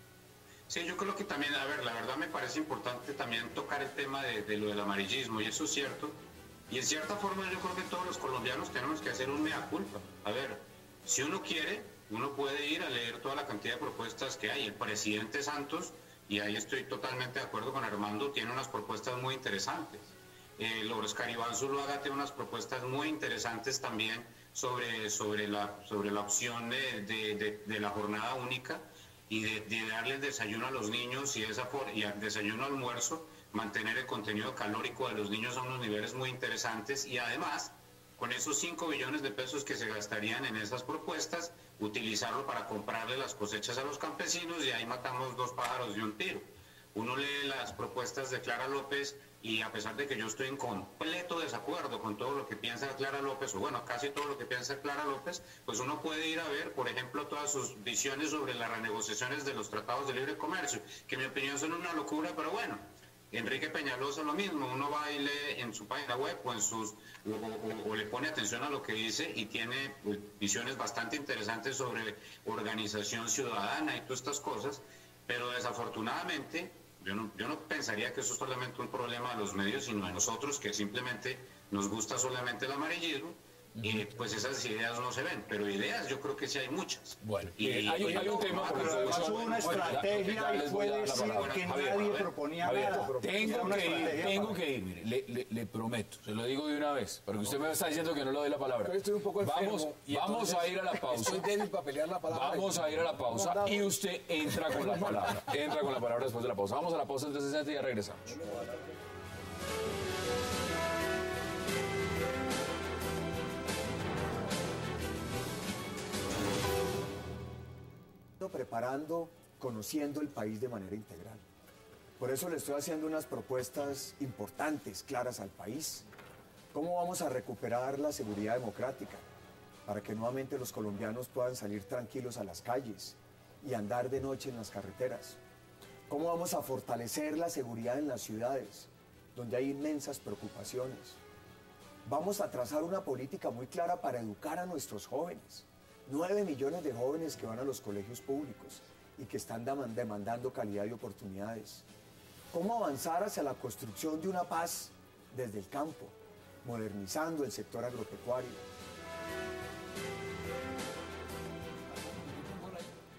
Sí, yo creo que también, a ver, la verdad me parece importante también tocar el tema de, de lo del amarillismo, y eso es cierto. Y en cierta forma yo creo que todos los colombianos tenemos que hacer un mea culpa. A ver, si uno quiere, uno puede ir a leer toda la cantidad de propuestas que hay. El presidente Santos, y ahí estoy totalmente de acuerdo con Armando, tiene unas propuestas muy interesantes. El Oscar Iván Zuluaga tiene unas propuestas muy interesantes también sobre, sobre, la, sobre la opción de, de, de, de la jornada única y de, de darle el desayuno a los niños y, esa for- y el desayuno almuerzo, mantener el contenido calórico de los niños a unos niveles muy interesantes, y además, con esos cinco billones de pesos que se gastarían en esas propuestas, utilizarlo para comprarle las cosechas a los campesinos, y ahí matamos dos pájaros de un tiro. Uno lee las propuestas de Clara López y, a pesar de que yo estoy en completo desacuerdo con todo lo que piensa Clara López, o bueno, casi todo lo que piensa Clara López, pues uno puede ir a ver, por ejemplo, todas sus visiones sobre las renegociaciones de los tratados de libre comercio, que en mi opinión son una locura, pero bueno. Enrique Peñalosa lo mismo, uno va y lee en su página web o en sus o, o- o le pone atención a lo que dice, y tiene pues, visiones bastante interesantes sobre organización ciudadana y todas estas cosas, pero desafortunadamente yo no, yo no pensaría que eso es solamente un problema de los medios, sino de nosotros, que simplemente nos gusta solamente el amarillismo, y pues esas ideas no se ven, pero ideas yo creo que sí hay muchas. Bueno, Y- eh, hay, hay un tema por Pero además producción. hubo una Bueno, ya- estrategia ya y les fue voy a dar la decir palabra. que Javier, nadie Javier, proponía Javier, nada. Era Tengo una que ir, estrategia tengo para- que ir, mire, le, le- le prometo, se lo digo de una vez, porque usted me está diciendo que no le doy la palabra. Yo estoy un poco enfermo, Vamos, y vamos entonces a ir a la pausa. Estoy débil para pelear la palabra. Vamos a ir a la pausa Mandamos. y usted entra con la palabra. Entra con la palabra después de la pausa. Vamos a la pausa entre sesenta y ya regresamos. Preparando, conociendo el país de manera integral. Por eso le estoy haciendo unas propuestas importantes, claras al país. ¿Cómo vamos a recuperar la seguridad democrática para que nuevamente los colombianos puedan salir tranquilos a las calles y andar de noche en las carreteras? ¿Cómo vamos a fortalecer la seguridad en las ciudades, donde hay inmensas preocupaciones? Vamos a trazar una política muy clara para educar a nuestros jóvenes. Nueve millones de jóvenes que van a los colegios públicos y que están deman- demandando calidad y oportunidades. ¿Cómo avanzar hacia la construcción de una paz desde el campo, modernizando el sector agropecuario?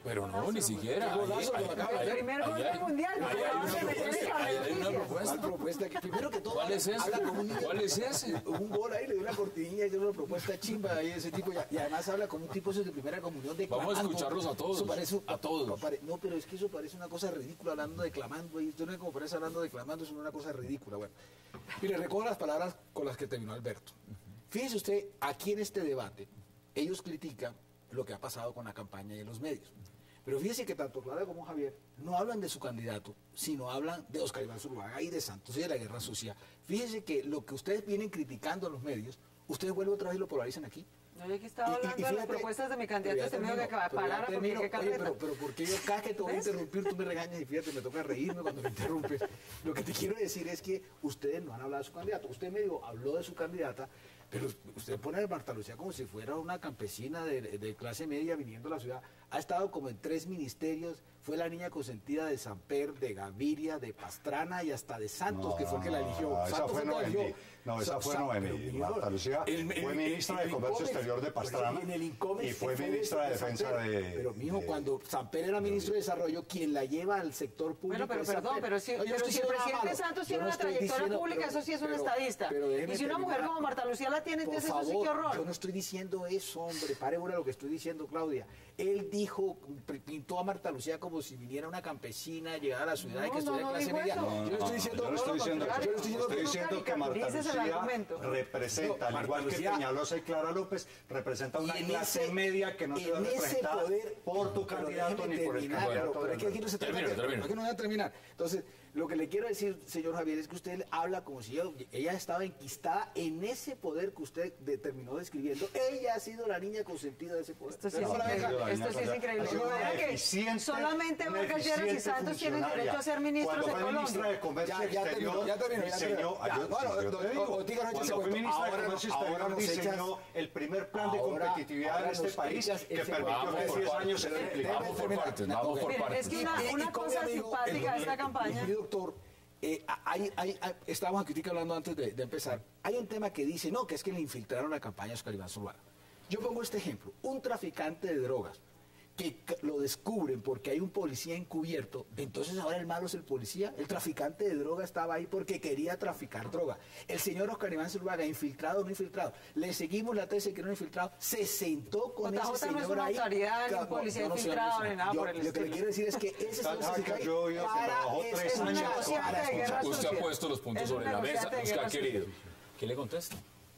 Pero no, ni siquiera. Qué golazo lo acaba de El primer gol del mundial. Ahí hay una propuesta. Ahí hay una propuesta. ¿Cuál propuesta? Que primero que todo, ¿Cuál es ese? habla como un niño. ¿Cuál es ese? Un gol ahí, le dio una cortinilla y dio una propuesta chimba ahí ese tipo. Y además habla como un tipo de primera comunión declamando. Vamos a escucharlos a todos. Eso parece, a todos. No, pero es que eso parece una cosa ridícula hablando declamando. Y usted no es como parece hablando declamando, es una cosa ridícula. Bueno, mire, recuerdo las palabras con las que terminó Alberto. Fíjese usted, aquí en este debate, ellos critican lo que ha pasado con la campaña y en los medios. Pero fíjese que tanto Claudia como Javier no hablan de su candidato, sino hablan de Óscar Iván Zuluaga y de Santos y de la guerra sucia. Fíjese que lo que ustedes vienen criticando en los medios, ustedes vuelven otra vez y lo polarizan aquí. No, yo aquí estaba Y- y- hablando y de las fíjate, propuestas de mi pero candidato, ya este medio que termino, acaba de pero ya parar porque termino. qué Oye, carreta. pero, pero porque yo cada que te voy a ¿Ves? interrumpir, tú me regañas y fíjate, me toca reírme cuando me interrumpes. Lo que te quiero decir es que ustedes no han hablado de su candidato. Usted medio habló de su candidata, pero usted pone a Marta Lucía como si fuera una campesina de, de clase media viniendo a la ciudad. Ha estado como en tres ministerios, fue la niña consentida de Samper, de Gaviria, de Pastrana y hasta de Santos, que fue el que la eligió. No, esa Santos fue el que la Noemí. eligió. No, esa Sa- fue Sa- Noemí. pero, mi Marta amor, Lucía el- el- fue ministra el- de el Comercio Incomex, Exterior de Pastrana en el Incomex y fue fue ministra de Defensa Samper. de... Pero, mijo, de- cuando Samper era ministro de Desarrollo, quien la lleva al sector público Bueno, pero es perdón, Samper. pero si, No, yo no pero estoy si el diciendo nada presidente malo. Santos Yo tiene no una estoy trayectoria diciendo- pública, pero- eso sí es un pero- estadista. pero déjeme Y si una mujer terminar. como Marta Lucía la tiene, Por entonces eso sí favor, que horror. yo no estoy diciendo eso, hombre. Pare bola lo que estoy diciendo, Claudia. Él dijo, pintó a Marta Lucía como si viniera una campesina, llegara a la ciudad y No, que estuviera no, en no clase dijo media. eso. No, Yo no no, estoy diciendo yo no estoy todo lo diciendo eso. contrario. Yo no estoy diciendo Estoy que- diciendo que Marta Dices el Lucía argumento. representa, No, al Marta igual que Lucía- Peñalosa y Clara López, representa una Y en clase ese- media que no se ve en ese representada poder, por tu pero candidato déjeme ni por el terminar, candidato pero de es que aquí no se trata Termina, de- termina. ¿por qué no voy a terminar? Entonces, lo que le quiero decir, señor Javier, es que usted habla como si ella, ella estaba enquistada en ese poder que usted de- terminó describiendo. Ella ha sido la niña consentida de ese poder. Esto sí Pero es ahora venga, increíble. Esto sí es increíble. Ha sido No, era una que eficiente- solamente una Vargas Lleras y eficiente Santos tienen funcionaria. derecho a ser ministros Cuando en fue Colombia. ministra de Comercio Ya, ya Exterior, terminó, ya terminó, ya diseñó, terminó. ah, yo- Ya, bueno, yo te o- digo, o- Ortiga no echa ese cuando fue cuento. ministra de Ahora no- Comercio ahora Exterior nos diseñó echas- el primer plan de ahora- competitividad ahora en este nos país echas que ese permitió cuento. que Vamos por diez años se partes. replicara. Vamos por partes, vamos por Miren, partes. es que una, Y- y una con mi cosa amigo, simpática de esta el- campaña. Mi doctor, eh, hay, hay, hay- estábamos aquí hablando antes de, de empezar. Hay un tema que dice, no, que es que le infiltraron la campaña a Óscar Iván Zuluaga. Yo pongo este ejemplo. Un traficante de drogas que c- lo descubren porque hay un policía encubierto, entonces ahora el malo es el policía. El traficante de droga estaba ahí porque quería traficar droga. El señor Óscar Iván Zuluaga, infiltrado o no infiltrado, le seguimos la tesis que no infiltrado, se sentó con J J ese no es señor una ahí. autoridad, ni Claro, un policía no, no, infiltrado, señor, ni nada yo- por el Lo que le estilo. quiero decir es que ese señor Tal se hacker yo, yo, que para- trabajó es- tres es un años. negociante Para de guerra escuchar. Usted ha sucia. puesto los puntos Es un sobre la mesa. negociante de Oscar, guerra querido, ¿qué le contesta?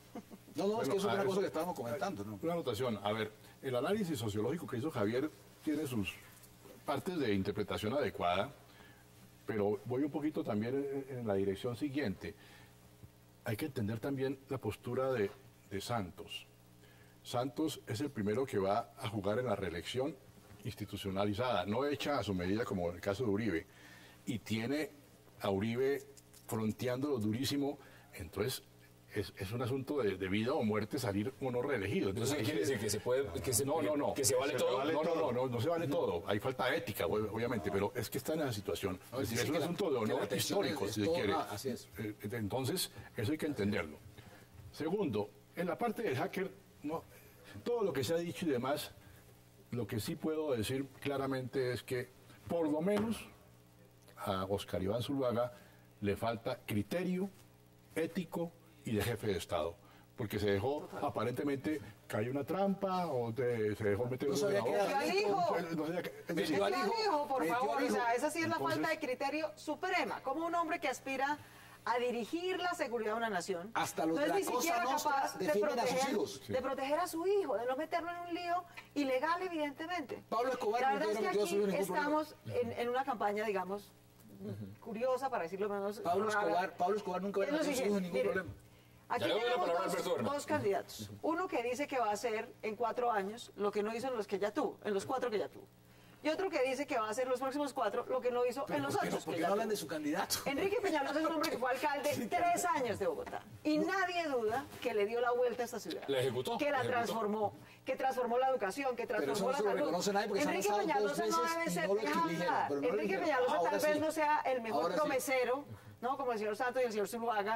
No, no, es que eso es Bueno, una a cosa eso- que estábamos comentando, ¿no? Una anotación. A ver, el análisis sociológico que hizo Javier tiene sus partes de interpretación adecuada, pero voy un poquito también en, en la dirección siguiente. Hay que entender también la postura de, de Santos. Santos es el primero que va a jugar en la reelección institucionalizada, no hecha a su medida como en el caso de Uribe, y tiene a Uribe fronteándolo durísimo, entonces es, es un asunto de, de vida o muerte salir o no reelegido. Entonces, ¿qué quiere decir? ¿Que se puede, que se, No, no, no. que se vale le todo? vale No, no, todo. no. No, no se vale todo. Hay falta ética, ob- obviamente, pero es que está en esa situación. No, es decir, dice es un que la- asunto de que la honor tensión histórico, es- es si se todo- quiere. ah, así es. Eh, Entonces, eso hay que entenderlo. Segundo, en la parte del hacker, no, todo lo que se ha dicho y demás, lo que sí puedo decir claramente es que, por lo menos, a Óscar Iván Zuluaga le falta criterio ético y de jefe de Estado. Porque se dejó, aparentemente, caer una trampa o te- se dejó meter No un sabía ordenador. que era al hijo. No sabía que- es Metió decir, al hijo, por metió favor. al O sea, hijo. esa sí es la Entonces- falta de criterio suprema. Como un hombre que aspira a dirigir la seguridad de una nación. Hasta los no es de ni la Cosa siquiera Nostra capaz de defienden a sus proteger, hijos. de proteger a su hijo, de no meterlo en un lío ilegal, evidentemente. Pablo Escobar La nunca verdad es hubiera que metido a su hijo en aquí ningún problema. estamos en, en una campaña, digamos, curiosa, para decirlo menos. Pablo rara. Escobar, Pablo Escobar nunca hubiera Es lo metido a su hijo en siguiente, ningún mire, problema. Aquí Ya le doy la tenemos palabra a dos, Alberto Bernal. dos candidatos. Uno que dice que va a hacer en cuatro años lo que no hizo en los que ya tuvo, en los cuatro que ya tuvo. Y otro que dice que va a hacer los próximos cuatro lo que no hizo en los ¿Por qué no, otros. por que qué ya no hablan tuvo. de su candidato? Enrique Peñalosa es un hombre que fue alcalde tres años de Bogotá. Y nadie duda que le dio la vuelta a esta ciudad. La ejecutó, Que la la ejecutó. transformó, que transformó la educación, que Pero eso transformó no la se lo salud. reconoce nadie porque se han Enrique lanzado dos Peñalosa no veces debe y ser no lo dejado eligieron, nada. pero no lo Enrique eligieron. Peñalosa Ahora tal sí. vez no sea el mejor Ahora sí. promesero, ¿no? Como el señor Santos y el señor Zuluaga.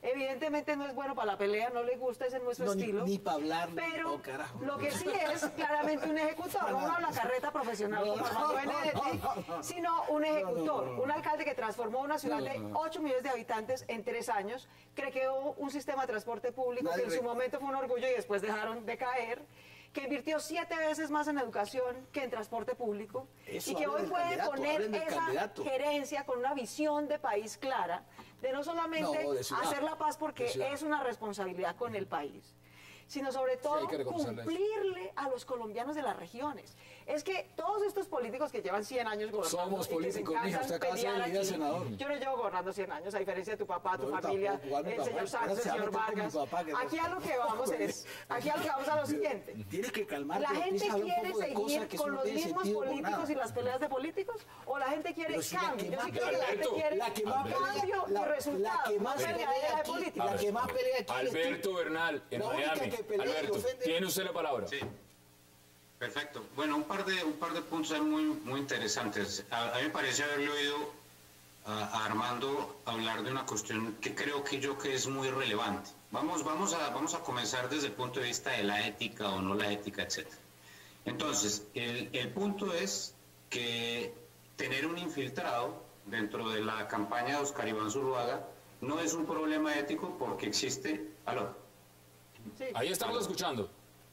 Evidentemente no es bueno para la pelea, no le gusta, ese es nuestro No, ni- estilo. ni pa' hablar, Pero no, carajo. lo que sí es claramente un ejecutor, no una carreta profesional como Armando Benedetti, sino un ejecutor, un alcalde que transformó una ciudad de ocho millones de habitantes en tres años, creó un sistema de transporte público Nadie que en su re- momento fue un orgullo y después dejaron de caer, que invirtió siete veces más en educación que en transporte público Eso, y que hablen hoy del puede candidato, poner hablen del esa candidato. gerencia con una visión de país clara, de no solamente No, de ciudad. hacer la paz porque De ciudad. es una responsabilidad con el país, sino sobre todo hay que reconocerle eso. cumplirle a los colombianos de las regiones. Es que todos estos políticos que llevan cien años gobernando Somos y que se políticos, mija, encantan usted acaba de ser pelear elegida aquí, senador. yo no llevo gobernando cien años, a diferencia de tu papá, tu No, yo familia, tampoco, igual mi el papá, señor Santos, el gracias, señor ahora tengo Vargas. mi papá, que no- Aquí a lo que vamos es, aquí a lo que vamos a lo siguiente. Tienes que calmar. ¿La gente quiere seguir con los mismos políticos y las peleas de políticos? ¿O la gente quiere Pero si la cambio? que Yo más sí creo que la gente Alberto, quiere la que más pelea, cambio y la, resultados. la que más no pelea peleadera de aquí, política. la que más pelea aquí eres tú. Alberto Bernal, en La única Miami. que pelea y Alberto, ofende- tiene usted la palabra. Sí. Perfecto. Bueno, un par de, un par de puntos muy, muy interesantes. A, a mí me parece haberle oído a, a Armando hablar de una cuestión que creo que yo que es muy relevante. Vamos, vamos, a, vamos a comenzar desde el punto de vista de la ética o no la ética, etcétera. Entonces, el, el punto es que tener un infiltrado dentro de la campaña de Oscar Iván Zuluaga no es un problema ético porque existe... ¿Aló? Sí. Ahí estamos Aló. escuchando.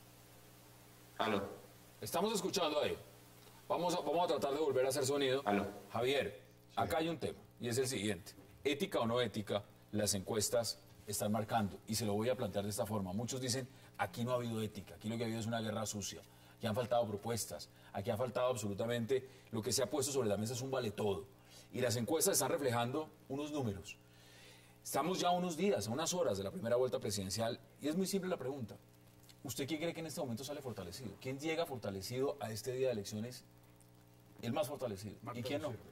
¿Aló? Estamos escuchando ahí. Vamos a, vamos a tratar de volver a hacer sonido. Aló. Javier, acá hay un tema y es el siguiente. Ética o no ética, las encuestas están marcando y se lo voy a plantear de esta forma. Muchos dicen, aquí no ha habido ética, aquí lo que ha habido es una guerra sucia, aquí han faltado propuestas, aquí ha faltado absolutamente, lo que se ha puesto sobre la mesa es un vale todo. Y las encuestas están reflejando unos números. Estamos ya a unos días, a unas horas de la primera vuelta presidencial y es muy simple la pregunta. ¿Usted quién cree que en este momento sale fortalecido? ¿Quién llega fortalecido a este día de elecciones? El más fortalecido. ¿Y quién no?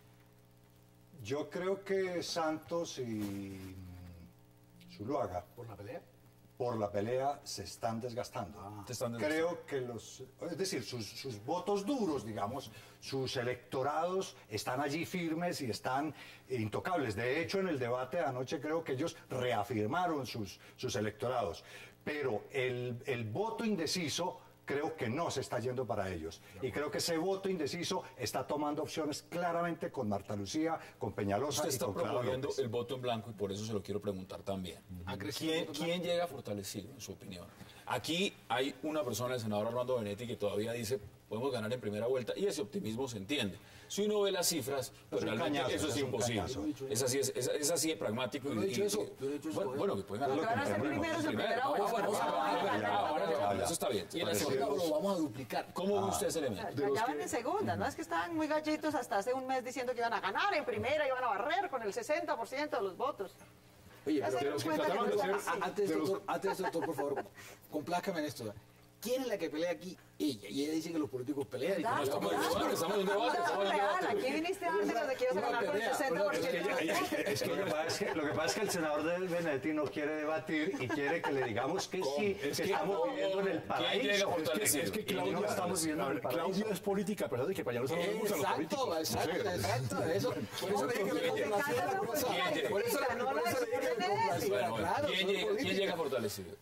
Yo creo que Santos y Zuluaga, ¿Por la pelea? por la pelea, se están desgastando. Se están desgastando. Creo que los, es decir, sus, sus votos duros, digamos, sus electorados están allí firmes y están intocables. De hecho, en el debate de anoche creo que ellos reafirmaron sus, sus electorados. Pero el, el voto indeciso creo que no se está yendo para ellos. Y creo que ese voto indeciso está tomando opciones claramente con Marta Lucía, con Peñalosa Usted y está con Clara promoviendo López. el voto en blanco y por eso se lo quiero preguntar también. ¿Ha crecido el ¿Quién, voto en quién llega fortalecido, en su opinión? Aquí hay una persona, el senador Armando Benedetti, que todavía dice podemos ganar en primera vuelta y ese optimismo se entiende. Si uno ve las cifras, pues un realmente cañazo, eso es es un imposible. cañazo. Es así, es, es, es así de pragmático. Yo no he y- dicho y- eso, yo no he dicho eso, bueno, ¿eh? bueno, que pueden ganar. Van a ser primeros en primera Ah, vuelta. bueno, Vamos a- ah, vamos a- bueno, vamos a- ah, bueno, eso está bien. Y en la Parecido. segunda, Lo vamos a duplicar. ¿cómo ve usted ese elemento? Ya, ya van en segunda, ¿no? Es que estaban muy gallitos hasta hace un mes diciendo que iban a ganar en primera, iban a barrer con el sesenta por ciento de los votos. Oye, Ya pero se de los que dieron cuenta trataban que no de es ser- así. antes, doctor, antes, doctor, por favor, complázcame en esto. ¿Quién es la que pelea aquí? Ella. Y ella dice que los políticos pelean. Y que ¿Verdad? no estamos en un ¿Verdad? debate, estamos en un debate, No, estamos en un real, debate. aquí viniste a darte los de que ibas a Una ganar con el pelea, sesenta por una ciento. pelea. Es que lo que pasa es que, lo que pasa es que el senador de Benedetti no quiere debatir y quiere que le digamos que sí, que estamos viviendo en el ¿Quién paraíso. llega Es que, fortalecido? es que Y Claudia, no estamos viviendo a en ver, el paraíso. Claudia es política, a pesar de que Peñalosa no le gusta a los políticos. Exacto, exacto, No sé. exacto. Eso, por eso le dije que me Me complacía encanta la la cosa. política Por eso política, le no la por eso le dije que me Benedetti. complacía. Bueno, bueno, Claro, ¿quién, soy llega, ¿quién política. llega fortalecido?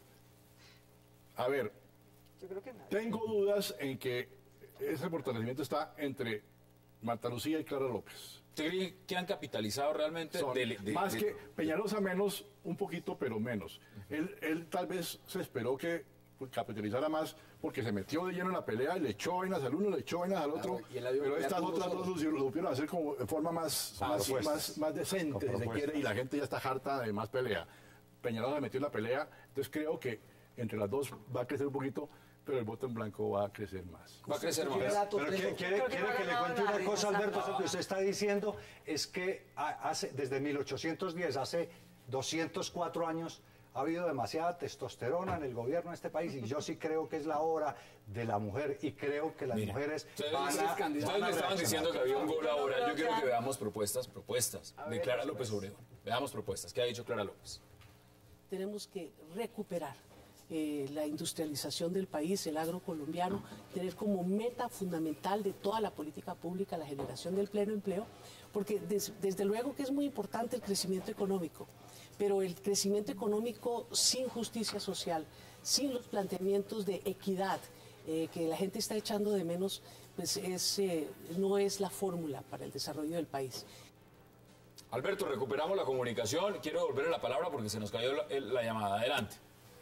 A ver, Yo creo que nadie. tengo dudas en que ese fortalecimiento está entre Marta Lucía y Clara López. ¿Usted cree que han capitalizado realmente? Son de- de- más de- que Peñalosa menos, un poquito, pero menos. Él, él tal vez se esperó que pues, capitalizara más porque se metió de lleno en la pelea y le echó vainas al uno, le echó vainas al otro. Claro, y él la dio- pero la estas tuvo otras solo. dos lo supieron hacer como de forma más, Con más, propuestas. más, más decente, Con si se propuestas. quiere, y la gente ya está harta de más pelea. Peñalosa se metió en la pelea, entonces creo que entre las dos va a crecer un poquito, pero el voto en blanco va a crecer más. Va a crecer más. Dato Pero tengo. quiere, quiere- Creo que quiere no ha que le ganado cuente una nadie, cosa, exacto. Alberto. Eso que usted está diciendo es que ha- hace, desde mil ochocientos diez, hace doscientos cuatro años, ha habido demasiada testosterona en el gobierno de este país y yo sí creo que es la hora de la mujer y creo que las Mire, mujeres Ustedes, van a, ustedes van me a estaban reaccionar. diciendo que había un gol ahora. Yo creo quiero que- que veamos propuestas, propuestas de ver, Clara pues. López Obregón. Veamos propuestas. ¿Qué ha dicho Clara López? Tenemos que recuperar eh, la industrialización del país, el agro colombiano, tener como meta fundamental de toda la política pública la generación del pleno empleo, porque des- desde luego que es muy importante el crecimiento económico, pero el crecimiento económico sin justicia social, sin los planteamientos de equidad eh, que la gente está echando de menos, pues es, eh, no es la fórmula para el desarrollo del país. Alberto, recuperamos la comunicación. Quiero devolverle la palabra porque se nos cayó la, la llamada. Adelante.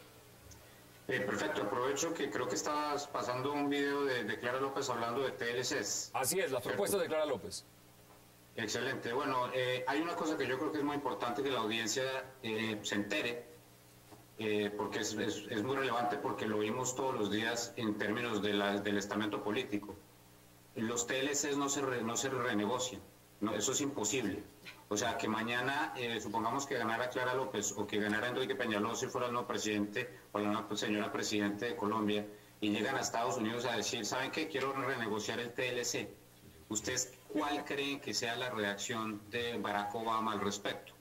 Eh, perfecto, aprovecho que creo que estabas pasando un video de, de Clara López hablando de T L Cs. Así es, las propuestas de Clara López. Excelente. Bueno, eh, hay una cosa que yo creo que es muy importante que la audiencia eh, se entere, eh, porque es, es, es muy relevante porque lo vimos todos los días en términos de la, del estamento político. Los T L Cs no se, re, no se renegocian, no, eso es imposible. O sea, que mañana, eh, supongamos que ganara Clara López o que ganara Enrique Peñalosa y fuera el nuevo presidente o la nueva señora presidente de Colombia y llegan a Estados Unidos a decir, ¿saben qué? Quiero renegociar el T L C. ¿Ustedes cuál creen que sea la reacción de Barack Obama al respecto?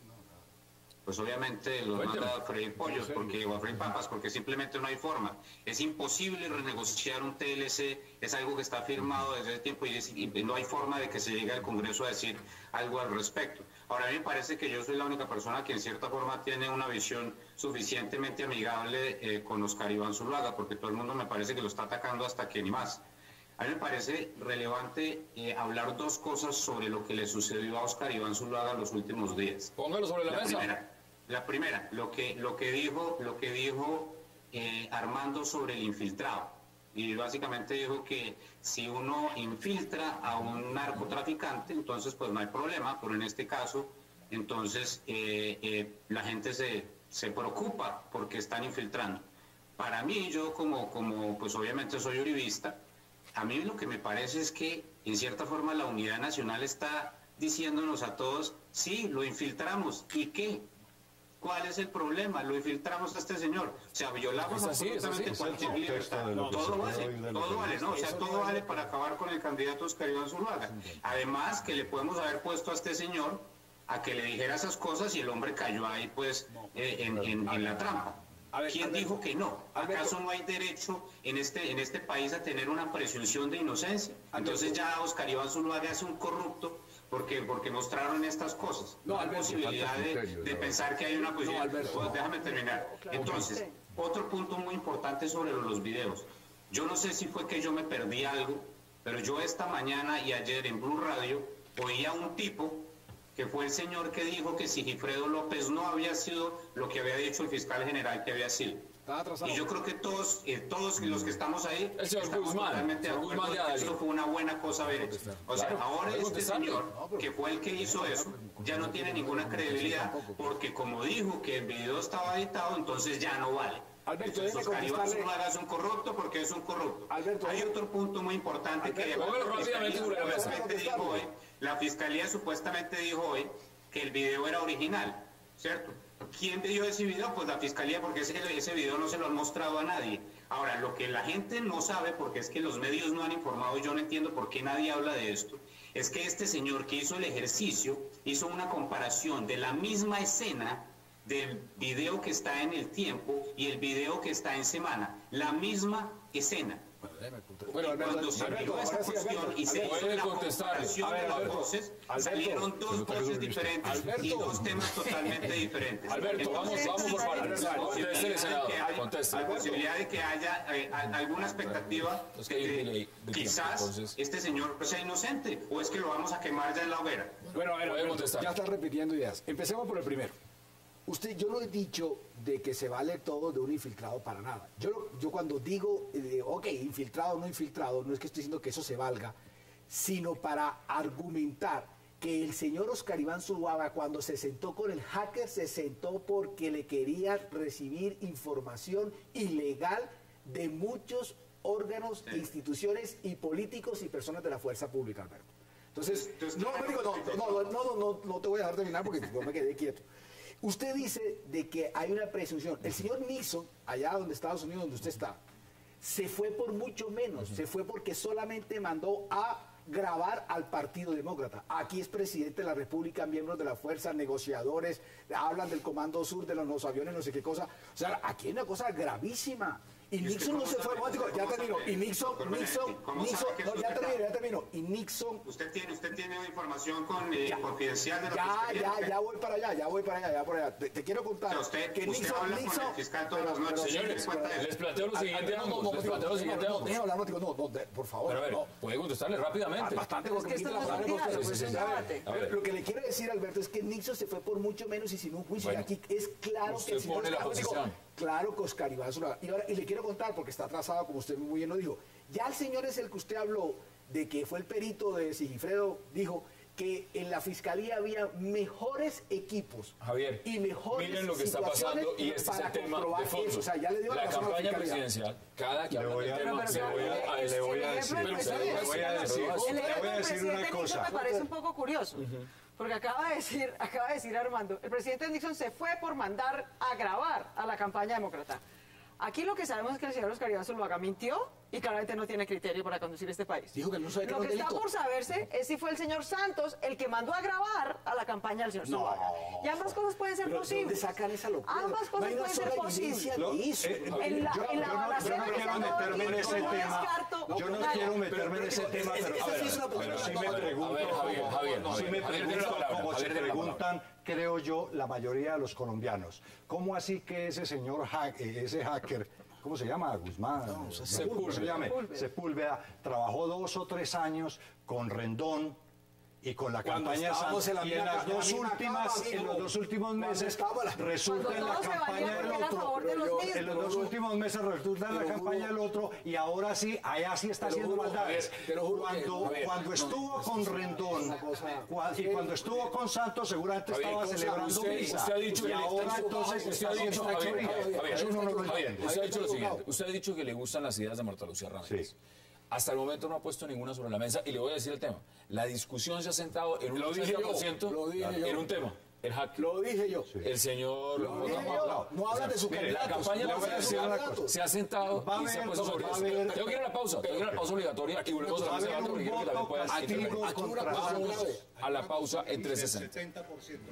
Pues obviamente los manda a freír pollos porque, o a freír papas porque simplemente no hay forma. Es imposible renegociar un T L C, es algo que está firmado desde el tiempo y, es, y no hay forma de que se llegue al Congreso a decir algo al respecto. Ahora, a mí me parece que yo soy la única persona que en cierta forma tiene una visión suficientemente amigable eh, con Oscar Iván Zuluaga, porque todo el mundo me parece que lo está atacando hasta que ni más. A mí me parece relevante eh, hablar dos cosas sobre lo que le sucedió a Oscar Iván Zuluaga en los últimos días. Póngalo sobre la, la mesa. Primera, la primera, lo que, lo que dijo, lo que dijo eh, Armando sobre el infiltrado. Y básicamente dijo que si uno infiltra a un narcotraficante, entonces pues no hay problema, pero en este caso, entonces eh, eh, la gente se, se preocupa porque están infiltrando. Para mí, yo como, como pues obviamente soy uribista, a mí lo que me parece es que en cierta forma la unidad nacional está diciéndonos a todos, sí, lo infiltramos, ¿y qué? ¿Cuál es el problema? Lo infiltramos a este señor. O sea, violamos así, absolutamente cualquier libertad. Todo vale, todo vale, ¿no? O sea, todo vale para acabar con el candidato Oscar Iván Zuluaga. Además, que le podemos haber puesto a este señor a que le dijera esas cosas y el hombre cayó ahí, pues, eh, en, en, en la trampa. ¿Quién dijo que no? ¿Acaso no hay derecho en este, en este país a tener una presunción de inocencia? Entonces ya Oscar Iván Zuluaga es un corrupto porque, porque mostraron estas cosas. No hay posibilidad de, de pensar que hay una posibilidad. No, pues, déjame terminar. Entonces, otro punto muy importante sobre los videos. Yo no sé si fue que yo me perdí algo, pero yo esta mañana y ayer en Blue Radio oí a un tipo que fue el señor que dijo que Sigifredo López no había sido lo que había dicho el fiscal general que había sido. Y yo creo que todos, eh, todos los que estamos ahí, el señor estamos Guzmán, totalmente de acuerdo Guzmán que eso fue una buena cosa haber hecho. O sea, claro, ahora este señor, que fue el que hizo eso, ya no tiene ninguna credibilidad, porque como dijo que el video estaba editado, entonces ya no vale. Alberto, Entonces, Oscar Iván Zuluaga es un corrupto porque es un corrupto. Alberto, hay otro punto muy importante Alberto, que la fiscalía, supuestamente dijo hoy, la fiscalía supuestamente dijo hoy que el video era original, ¿cierto? ¿Quién dio ese video? Pues la fiscalía, porque ese, ese video no se lo han mostrado a nadie. Ahora, lo que la gente no sabe, porque es que los medios no han informado, y yo no entiendo por qué nadie habla de esto, es que este señor que hizo el ejercicio hizo una comparación de la misma escena del video que está en El Tiempo y el video que está en Semana. La misma escena. Bueno, Alberto, cuando se Alberto, vio esa sí, cuestión Alberto, y se Alberto, hizo la contestar. comparación A ver, de las Alberto, voces, Alberto, salieron dos voces diferentes Alberto, y dos temas totalmente diferentes. Alberto, Entonces, vamos, vamos por partes. la Conteste, senador, conteste. la posibilidad de que haya eh, alguna expectativa Es que hay un delay de quizás tiempo, entonces. este señor sea inocente o es que lo vamos a quemar ya en la hoguera. Bueno, a ver, Puede Alberto, contestar. ya están repitiendo ideas. Empecemos por el primero. Usted, yo no he dicho de que se vale todo de un infiltrado para nada. Yo, lo- yo cuando digo, eh, ok, infiltrado o no infiltrado, no es que estoy diciendo que eso se valga, sino para argumentar que el señor Oscar Iván Zuluaga, cuando se sentó con el hacker, se sentó porque le quería recibir información ilegal de muchos órganos, instituciones y políticos y personas de la fuerza pública, Alberto. Entonces, no, no, digo, no, no, no, no, no, no te voy a dejar terminar porque yo me quedé quieto. Usted dice de que hay una presunción. El señor Nixon, allá donde Estados Unidos, donde usted está, se fue por mucho menos. Se fue porque solamente mandó a grabar al Partido Demócrata. Aquí es presidente de la República, miembros de la fuerza, negociadores, hablan del Comando Sur, de los, los aviones, no sé qué cosa. O sea, aquí hay una cosa gravísima. Y Nixon no se fue, Mótico, ya terminó. Y Nixon, Nixon, Nixon, no, ya terminó, ya terminó. Y Nixon. Usted tiene, usted tiene información con, eh, ya, confidencial de la ya, fiscalía. Ya, ya voy para allá, ya voy para allá, ya por allá. Te, te quiero contar. Pero usted, que usted Nixon, habla Nixon, con el fiscal todas pero, las noches. pero, Señores, pero, les planteo lo siguiente a no, no, ambos. no, Les no, planteo lo no, siguiente a no, ambos. déjame hablar, Mótico, no, no, de- por favor. Pero a ver, no. puede contestarle rápidamente. Bastante Es que esto no es un diálogo, es un debate. A ver. Lo que le quiero decir, Alberto, es que Nixon se fue por mucho menos y sin un juicio. Bueno, y aquí es claro usted que el señor pone la Oscar- digo, posición. claro que Oscar Iván Zuluaga. Y, ahora, y le quiero contar, porque está atrasado, como usted muy bien lo dijo. Ya el señor es el que usted habló, de que fue el perito de Sigifredo, dijo que en la fiscalía había mejores equipos Javier, y mejores miren lo que está pasando y este es el para tema comprobar de fondo. eso. O sea, ya le dio la razón a campaña fiscalía. presidencial, cada que Le habla voy del a- tema, pero, se pero, voy a- eh, le voy a decir, El le ejemplo del voy a presidente- decir, el le ejemplo voy a del decir una presidente Nixon cosa. me parece un poco curioso. Porque acaba de decir, acaba de decir Armando, el presidente Nixon se fue por mandar a grabar a la campaña demócrata. Aquí lo que sabemos es que el señor Oscar Iván Zuluaga mintió y claramente no tiene criterio para conducir este país. Dijo que no sabe que Lo era que un está delito. por saberse es si fue el señor Santos el que mandó a grabar a la campaña del señor No. Zuluaga. Y ambas cosas pueden ser Pero ¿de posibles. dónde sacan esa locura? Ambas No cosas hay una pueden ser sola posibles. evidencia Lo- de eso. eh, En la, yo, en la yo no, yo balacera no que se quiero ha dado meterme en aquí, ese no tema. descarto- Yo no Nada. quiero meterme en ese tema, pero esa a ver, sí es una pero sí me pregunta. pregunto, A ver, Javier, Javier, sí Javier, me Javier, tiene la pregunto palabra, como se Javier, tiene la preguntan, creo yo, la mayoría de los colombianos. ¿Cómo así que ese señor, hack- eh, ese hacker, ¿cómo se llama? Guzmán. No, Sepúlveda. se llame, Sepúlveda, trabajó dos o tres años con Rendón y con la Cuando campaña de estábamos Santos. en la Y en misma las ca- dos la misma últimas, cama, en los amigo. dos últimos Cuando meses, estaba la- resulta Cuando en la todo se valía campaña del porque era a otro. favor de los Yo- mismos. En los dos juro. últimos meses resulta en la Te lo campaña juro. del otro y ahora sí, allá sí está Te lo haciendo juro, maldades. Javier, te lo juro que- Cuando, Javier, cuando no, estuvo no, con es Rendón una cosa- cua- y cuando estuvo con Santos seguramente Javier, estaba cosa, celebrando usted, misa. usted ha dicho y que le- ahora usted entonces ha está dicho, haciendo Javier, fechoría. Javier, Javier, Eso uno no lo Javier, entiende. usted ha dicho lo Está siguiente, equivocado. usted ha dicho que le gustan las ideas de Marta Lucía Ramírez. Sí. Hasta el momento no ha puesto ninguna sobre la mesa y le voy a decir el tema. La discusión se ha centrado en un Lo dije yo, ochenta por ciento lo dije yo. en un tema, el hack. Lo dije yo. El señor... Lo dije yo. No hablan de su Mire, la candidatos, campaña no hablan de sus presidencial candidatos. se ha sentado Va a y se ha haber, puesto sobre va a eso. haber- Tengo que ir a la pausa, tengo que ir a la pausa obligatoria y volvemos a Va a la haber porque un quiero que también voto puedan castigo intervenir. Aquí una contra cosa Santos. grave. A la pausa en Y trescientos del sesenta. setenta por ciento.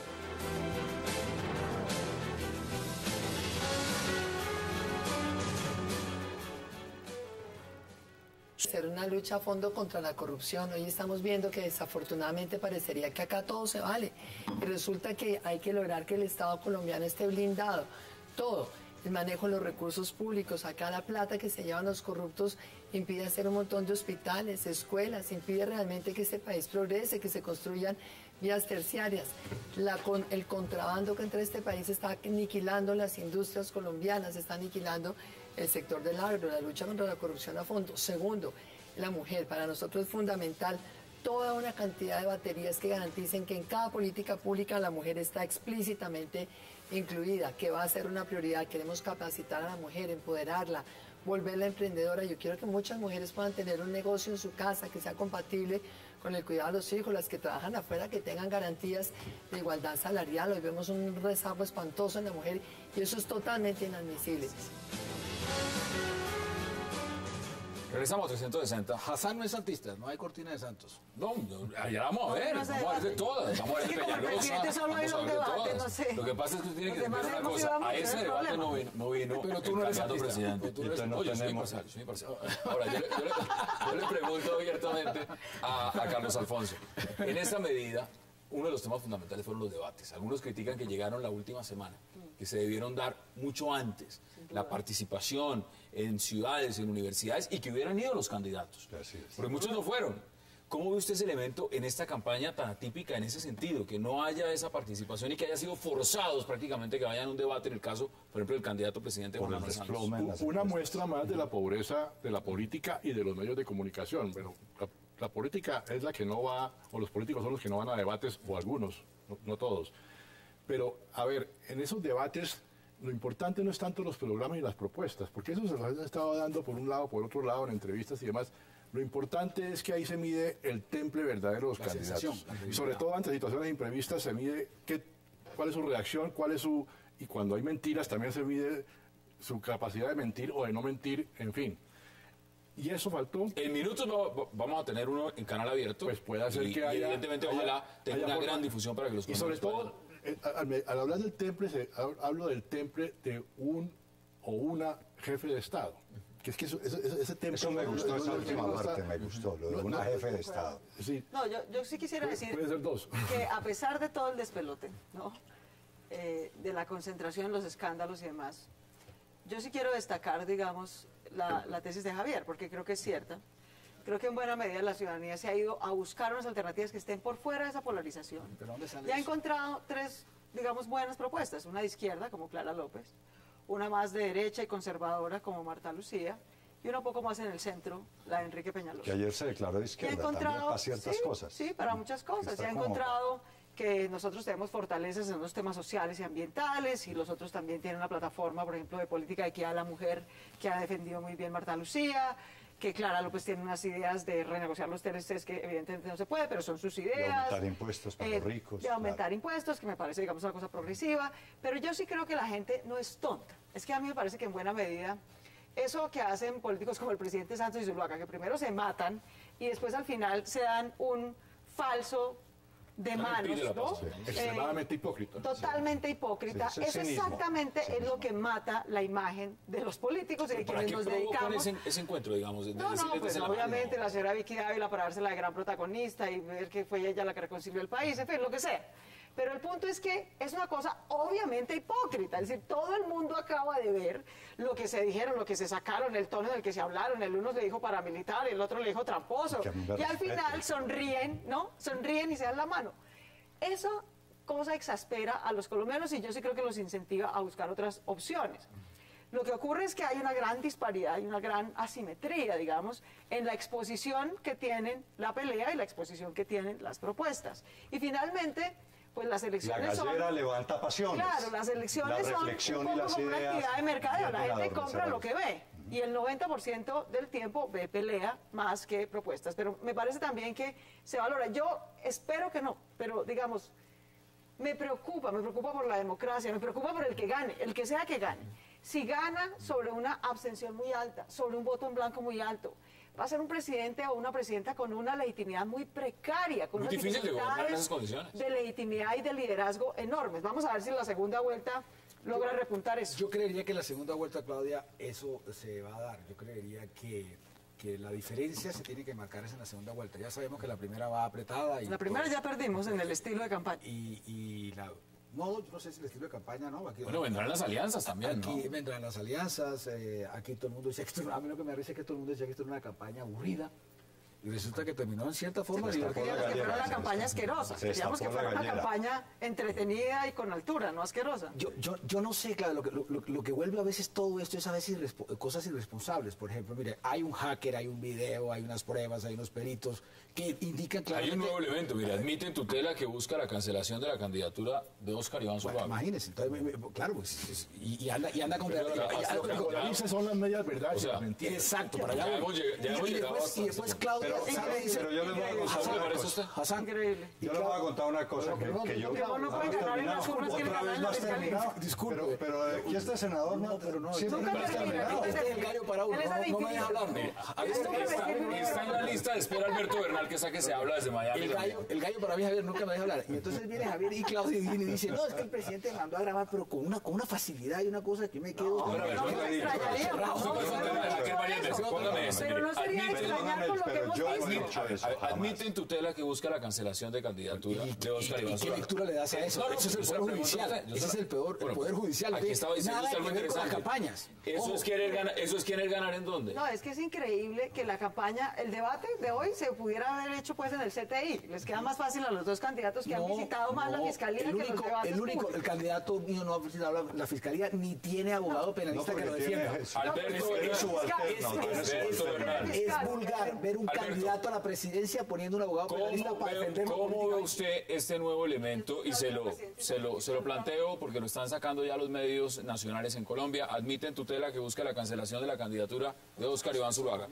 Ser una lucha a fondo contra la corrupción. Hoy estamos viendo que desafortunadamente parecería que acá todo se vale. Y resulta que hay que lograr que el Estado colombiano esté blindado. Todo. El manejo de los recursos públicos. Acá la plata que se llevan los corruptos impide hacer un montón de hospitales, escuelas, impide realmente que este país progrese, que se construyan vías terciarias. La con, el contrabando que entra a este país está aniquilando las industrias colombianas, está aniquilando el sector del agro, la lucha contra la corrupción a fondo. Segundo, la mujer. Para nosotros es fundamental toda una cantidad de baterías que garanticen que en cada política pública la mujer está explícitamente incluida, que va a ser una prioridad. Queremos capacitar a la mujer, empoderarla, volverla emprendedora. Yo quiero que muchas mujeres puedan tener un negocio en su casa que sea compatible con el cuidado de los hijos, las que trabajan afuera, que tengan garantías de igualdad salarial. Hoy vemos un rezago espantoso en la mujer y eso es totalmente inadmisible. Regresamos a trescientos sesenta. Hassan no es santista, no hay cortina de Santos. No, no, allá vamos a ver, No se vamos a ver de debate. todas, vamos a ver de Es que como Peñalosa, presidente solo hay vamos a un ver de debate, todas. no sé. Lo que pasa es que usted tiene Los que entender demás una hemos cosa, ido a a ese tener debate problemas. no vino, no vino Pero tú el no eres candidato artista, presidente. pero tú no eres- No, yo soy imparcial, yo soy imparcial. Ahora, yo le, yo le- yo le pregunto abiertamente a, a Carlos Alfonso, en esta medida, uno de los temas fundamentales fueron los debates. Algunos critican que llegaron la última semana, que se debieron dar mucho antes, la participación en ciudades, en universidades, y que hubieran ido los candidatos. Porque muchos no fueron. ¿Cómo ve usted ese elemento en esta campaña tan atípica en ese sentido? Que no haya esa participación y que haya sido forzados prácticamente que vayan a un debate en el caso, por ejemplo, del candidato presidente Juan Manuel Santos. Una muestra más de la pobreza de la política y de los medios de comunicación. Pero la, la política es la que no va, o los políticos son los que no van a debates, o algunos, no, no todos. Pero, a ver, en esos debates lo importante no es tanto los programas y las propuestas, porque eso se los han estado dando por un lado, por otro lado, en entrevistas y demás. Lo importante es que ahí se mide el temple verdadero de los La candidatos. sensación, la Y sobre todo ante situaciones imprevistas se mide qué, cuál es su reacción, cuál es su... Y cuando hay mentiras también se mide su capacidad de mentir o de no mentir, en fin. Y eso faltó. En minutos no, vamos a tener uno en canal abierto. Pues puede hacer y, que y haya... evidentemente haya- ojalá tenga haya una forma- gran difusión para que los Y sobre colombianos todo, eh, al, al hablar del temple, se- hablo del temple de un o una jefe de Estado. Que es que eso, ese, ese tema, eso me gustó, esa última parte, me gustó, lo de no, una no, jefe de Estado. Sí. No, yo, yo sí quisiera Puede- decir puede ser dos. que a pesar de todo el despelote, ¿no? Eh, de la concentración, los escándalos y demás, yo sí quiero destacar, digamos, la, la tesis de Javier, porque creo que es cierta. Creo que en buena medida la ciudadanía se ha ido a buscar unas alternativas que estén por fuera de esa polarización. ¿Pero dónde sale Y ha eso? encontrado tres, digamos, buenas propuestas. Una de izquierda, como Clara López, una más de derecha y conservadora, como Marta Lucía, y una un poco más en el centro, la de Enrique Peñalosa. Que ayer se declaró de Y ha izquierda también encontrado, para ciertas sí, cosas. sí, para muchas cosas. Está Y ha como- encontrado que nosotros tenemos fortalezas en los temas sociales y ambientales, y los otros también tienen una plataforma, por ejemplo, de política de equidad de la mujer, que ha defendido muy bien Marta Lucía, que Clara López tiene unas ideas de renegociar los T L Cs que evidentemente no se puede, pero son sus De ideas. aumentar impuestos para Eh, los ricos. De aumentar claro. impuestos, que me parece, digamos, una cosa progresiva. Pero yo sí creo que la gente no es tonta. Es que a mí me parece que en buena medida eso que hacen políticos como el presidente Santos y Zuluaga, que primero se matan y después al final se dan un falso de Una manos, mentira, ¿no? sí. Eh, Extremadamente hipócrita. Totalmente hipócrita. Sí, eso es Eso cinismo. exactamente es lo que mata la imagen de los políticos y de ¿Para quienes qué nos provocan dedicamos. ese, ese encuentro, digamos? De No, no, decirles pues desde la obviamente mano? la señora Vicky Dávila para dársela de gran protagonista y ver que fue ella la que reconcilió el país, en fin, lo que sea. Pero el punto es que es una cosa obviamente hipócrita, es decir, todo el mundo acaba de ver lo que se dijeron, lo que se sacaron, el tono en el que se hablaron, el uno le dijo paramilitar, el otro le dijo tramposo, Que a mí me y al respete. final sonríen, ¿no? Sonríen y se dan la mano. Eso cosa exaspera a los colombianos y yo sí creo que los incentiva a buscar otras opciones. Lo que ocurre es que hay una gran disparidad y una gran asimetría, digamos, en la exposición que tienen la pelea y la exposición que tienen las propuestas. Y finalmente, pues las La elecciones son... gallera levanta pasiones. Claro, las elecciones La son un reflexión poco y las como una ideas actividad de mercadeo. La tienden a gente adormecer compra a lo los- que ve. Y el noventa por ciento del tiempo ve pelea más que propuestas. Pero me parece también que se valora. Yo espero que no, pero digamos, me preocupa, me preocupa por la democracia, me preocupa por el que gane, el que sea que gane. Si gana sobre una abstención muy alta, sobre un voto en blanco muy alto, va a ser un presidente o una presidenta con una legitimidad muy precaria, con Muy unas difícil de gobernar en dificultades esas condiciones. de legitimidad y de liderazgo enormes. Vamos a ver si en la segunda vuelta logra repuntar eso. Yo creería que en la segunda vuelta, Claudia, eso se va a dar. Yo creería que, que la diferencia se tiene que marcar es en la segunda vuelta. Ya sabemos que la primera va apretada. Y La primera pues, ya perdimos en el estilo de campaña. Y, y la... No, yo no sé si el estilo de campaña, ¿no? Aquí, Bueno, vendrán las alianzas también, ¿no? Aquí vendrán las alianzas, eh, aquí todo el mundo dice que esto, a mí lo que me parece es que todo el mundo decía que esto era una campaña aburrida. Y resulta que terminó en cierta forma. Sí, pero divertida. queríamos que fuera una campaña asquerosa. Se Queríamos que destapó fuera la una gallera. campaña entretenida y con altura, no asquerosa. Yo, yo, yo no sé, claro, lo que, lo, lo- lo que vuelve a veces todo esto es a veces irrespo- cosas irresponsables. Por ejemplo, mire, hay un hacker, hay un video, hay unas pruebas, hay unos peritos que indican Hay claramente... un nuevo elemento, mira, admite en tutela que busca la cancelación de la candidatura de Óscar Iván Zuluaga. Imagínense, entonces, me- me- claro, pues, es- y, y anda, y anda con... Pero y- y- hasta lo que y- dice son las medias verdades O sea, y las mentiras. Exacto, para allá ya voy. hemos lleg- ya Y- hemos y llegado después- hasta y después ese Claudia Pero, sale y dice... pero yo les voy a contar ¿Cómo le una parece cosa. usted? Hassan, Increíble. Yo les voy a contar una cosa que, que yo... Porque vos no puedes ¿has ganar en terminado? las urnas, quiere Otra ganar vez en no la has fiscalía. terminado. Disculpe. Pero, pero aquí este senador no, pero no, siempre Nunca no has termina, terminado. nunca Este es el gallo para uno, Él es no, no me adictivo. deja hablar. no. Ahí está, está- está en la lista de espera Alberto Bernal, que esa que se habla desde Miami. El gallo, el gallo para mí, Javier, nunca me deja hablar. Y entonces viene Javier y Claudia y viene y dice, no, es que el presidente me mandó a grabar, pero con una, con una facilidad y una cosa que me quedo... pero a ver, No, yo- no me extrañaría. Usted No, pregúntele no, a Javier no, Vallentes, eso. póngame eso, Pero mire, no sería admite- extrañar con lo que pero hemos yo no he visto. dicho eso, jamás. Admite en tutela que busca la cancelación de candidatura de Óscar ¿Y Iván qué Zuluaga. lectura le das a eso? No, no, Ese es el yo se la Poder pregunto a Judicial. usted, yo Ese se es la- el peor, el Bueno, Poder Judicial. Aquí estaba diciendo Nada usted algo que ver con las interesante. campañas. Eso Ojo. es, querer ganar, eso es querer ganar en dónde. No, es que es increíble que la campaña, el debate de hoy se pudiera haber hecho pues en el C T I. Les queda más fácil a los dos candidatos que han No, visitado más la no, fiscalía el que único, los debates el único, el públicos. candidato mío no ha visitado la, la fiscalía ni tiene abogado penalista No, que lo porque tiene- defienda. Alberto Eres Bernal. subalterno, Es, eres es- Alberto es- Bernal. es vulgar ver un Alberto. candidato a la presidencia poniendo un abogado penalista ¿Cómo para ve, defenderlo cómo ve políticamente. usted este nuevo elemento? Y se lo, se, lo, se lo planteo porque lo están sacando ya los medios nacionales en Colombia. Admite en tutela que busca la cancelación de la candidatura de Óscar Iván Zuluaga.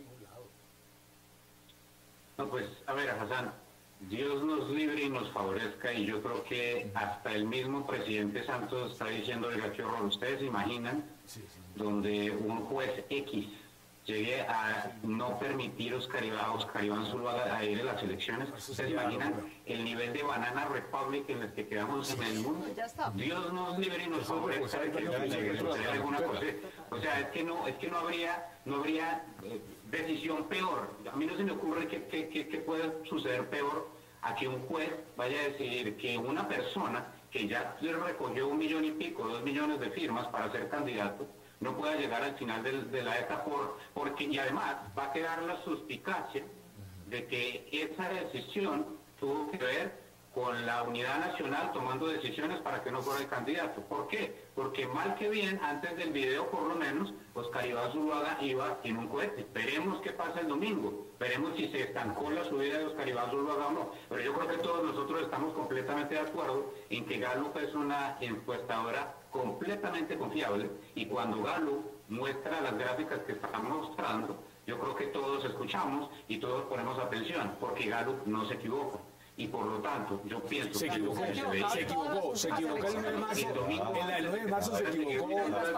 No, pues, a ver, Hassan, Dios nos libre y nos favorezca, y yo creo que hasta el mismo presidente Santos está diciendo, oiga, qué horror, ¿ustedes se imaginan donde un juez X llegue a no permitir a Oscar Iván, a Oscar Iván Zuluaga a ir a las elecciones? ¿Ustedes se imaginan el nivel de banana republic en el que quedamos en el mundo? Ya está. Dios nos libre y nos favorezca de que llegue a suceder alguna cosa. O sea, es que no, es que no habría, no habría eh, decisión peor. A mí no se me ocurre que, que, que, que pueda suceder peor a que un juez vaya a decidir que una persona que ya le recogió un millón y pico, dos millones de firmas para ser candidato, no pueda llegar al final de, de la ETA por, porque, y además va a quedar la suspicacia de que esa decisión tuvo que ver con la unidad nacional tomando decisiones para que no fuera el candidato. ¿Por qué? Porque mal que bien, antes del video por lo menos, Oscar Iván Zuluaga iba en un cohete. Veremos qué pasa el domingo, veremos si se estancó la subida de Oscar Iván Zuluaga o no. Pero yo creo que todos nosotros estamos completamente de acuerdo en que Gallup es una encuestadora completamente confiable, y cuando Gallup muestra las gráficas que estamos mostrando, yo creo que todos escuchamos y todos ponemos atención, porque Gallup no se equivoca. Y por lo tanto, yo pienso se que equivocó, lo que se se ve- equivocó, se equivocó el nueve de marzo. En la del nueve de marzo se equivocó.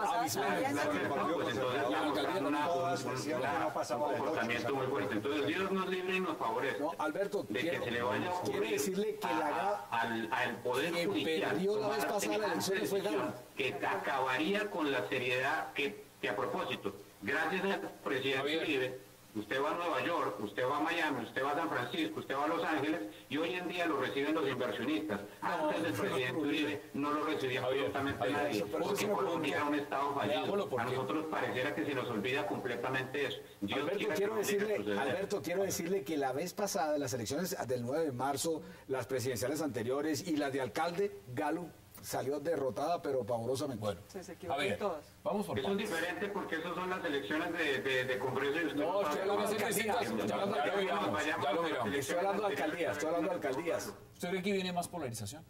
un comportamiento muy fuerte. Entonces, Dios nos libre y nos favorece. Alberto, de que se le vaya a ocurrir decirle que la a- al, al Poder quien Judicial perdió la vez tomar pasada la elección semejante fue decisión Gallup. que acabaría con la seriedad que, que a propósito, gracias al presidente Uribe, usted va a Nueva York, usted va a Miami, usted va a San Francisco, usted va a Los Ángeles, y hoy en día lo reciben los inversionistas. Antes del presidente Uribe no lo recibía absolutamente nadie, porque Colombia era un estado fallido. A nosotros pareciera que se nos olvida completamente eso. Dios Alberto, quiera que quiero no llegue a decirle, suceder. Alberto, quiero decirle que la vez pasada, las elecciones del nueve de marzo, las presidenciales anteriores y las de alcalde, Gallup salió derrotada, pero pavorosamente. Bueno, se equivocó en todas. Vamos por Eso es diferente porque esas son las elecciones de, de, de Congreso y usted No, sabe estoy hablando de cómo- alcaldías. Estoy hablando de Ya lo alcaldías. miramos, vayamos Ya lo a las miramos. Estoy hablando de alcaldías, estoy hablando de alcaldías. ¿Usted cree que viene más polarización?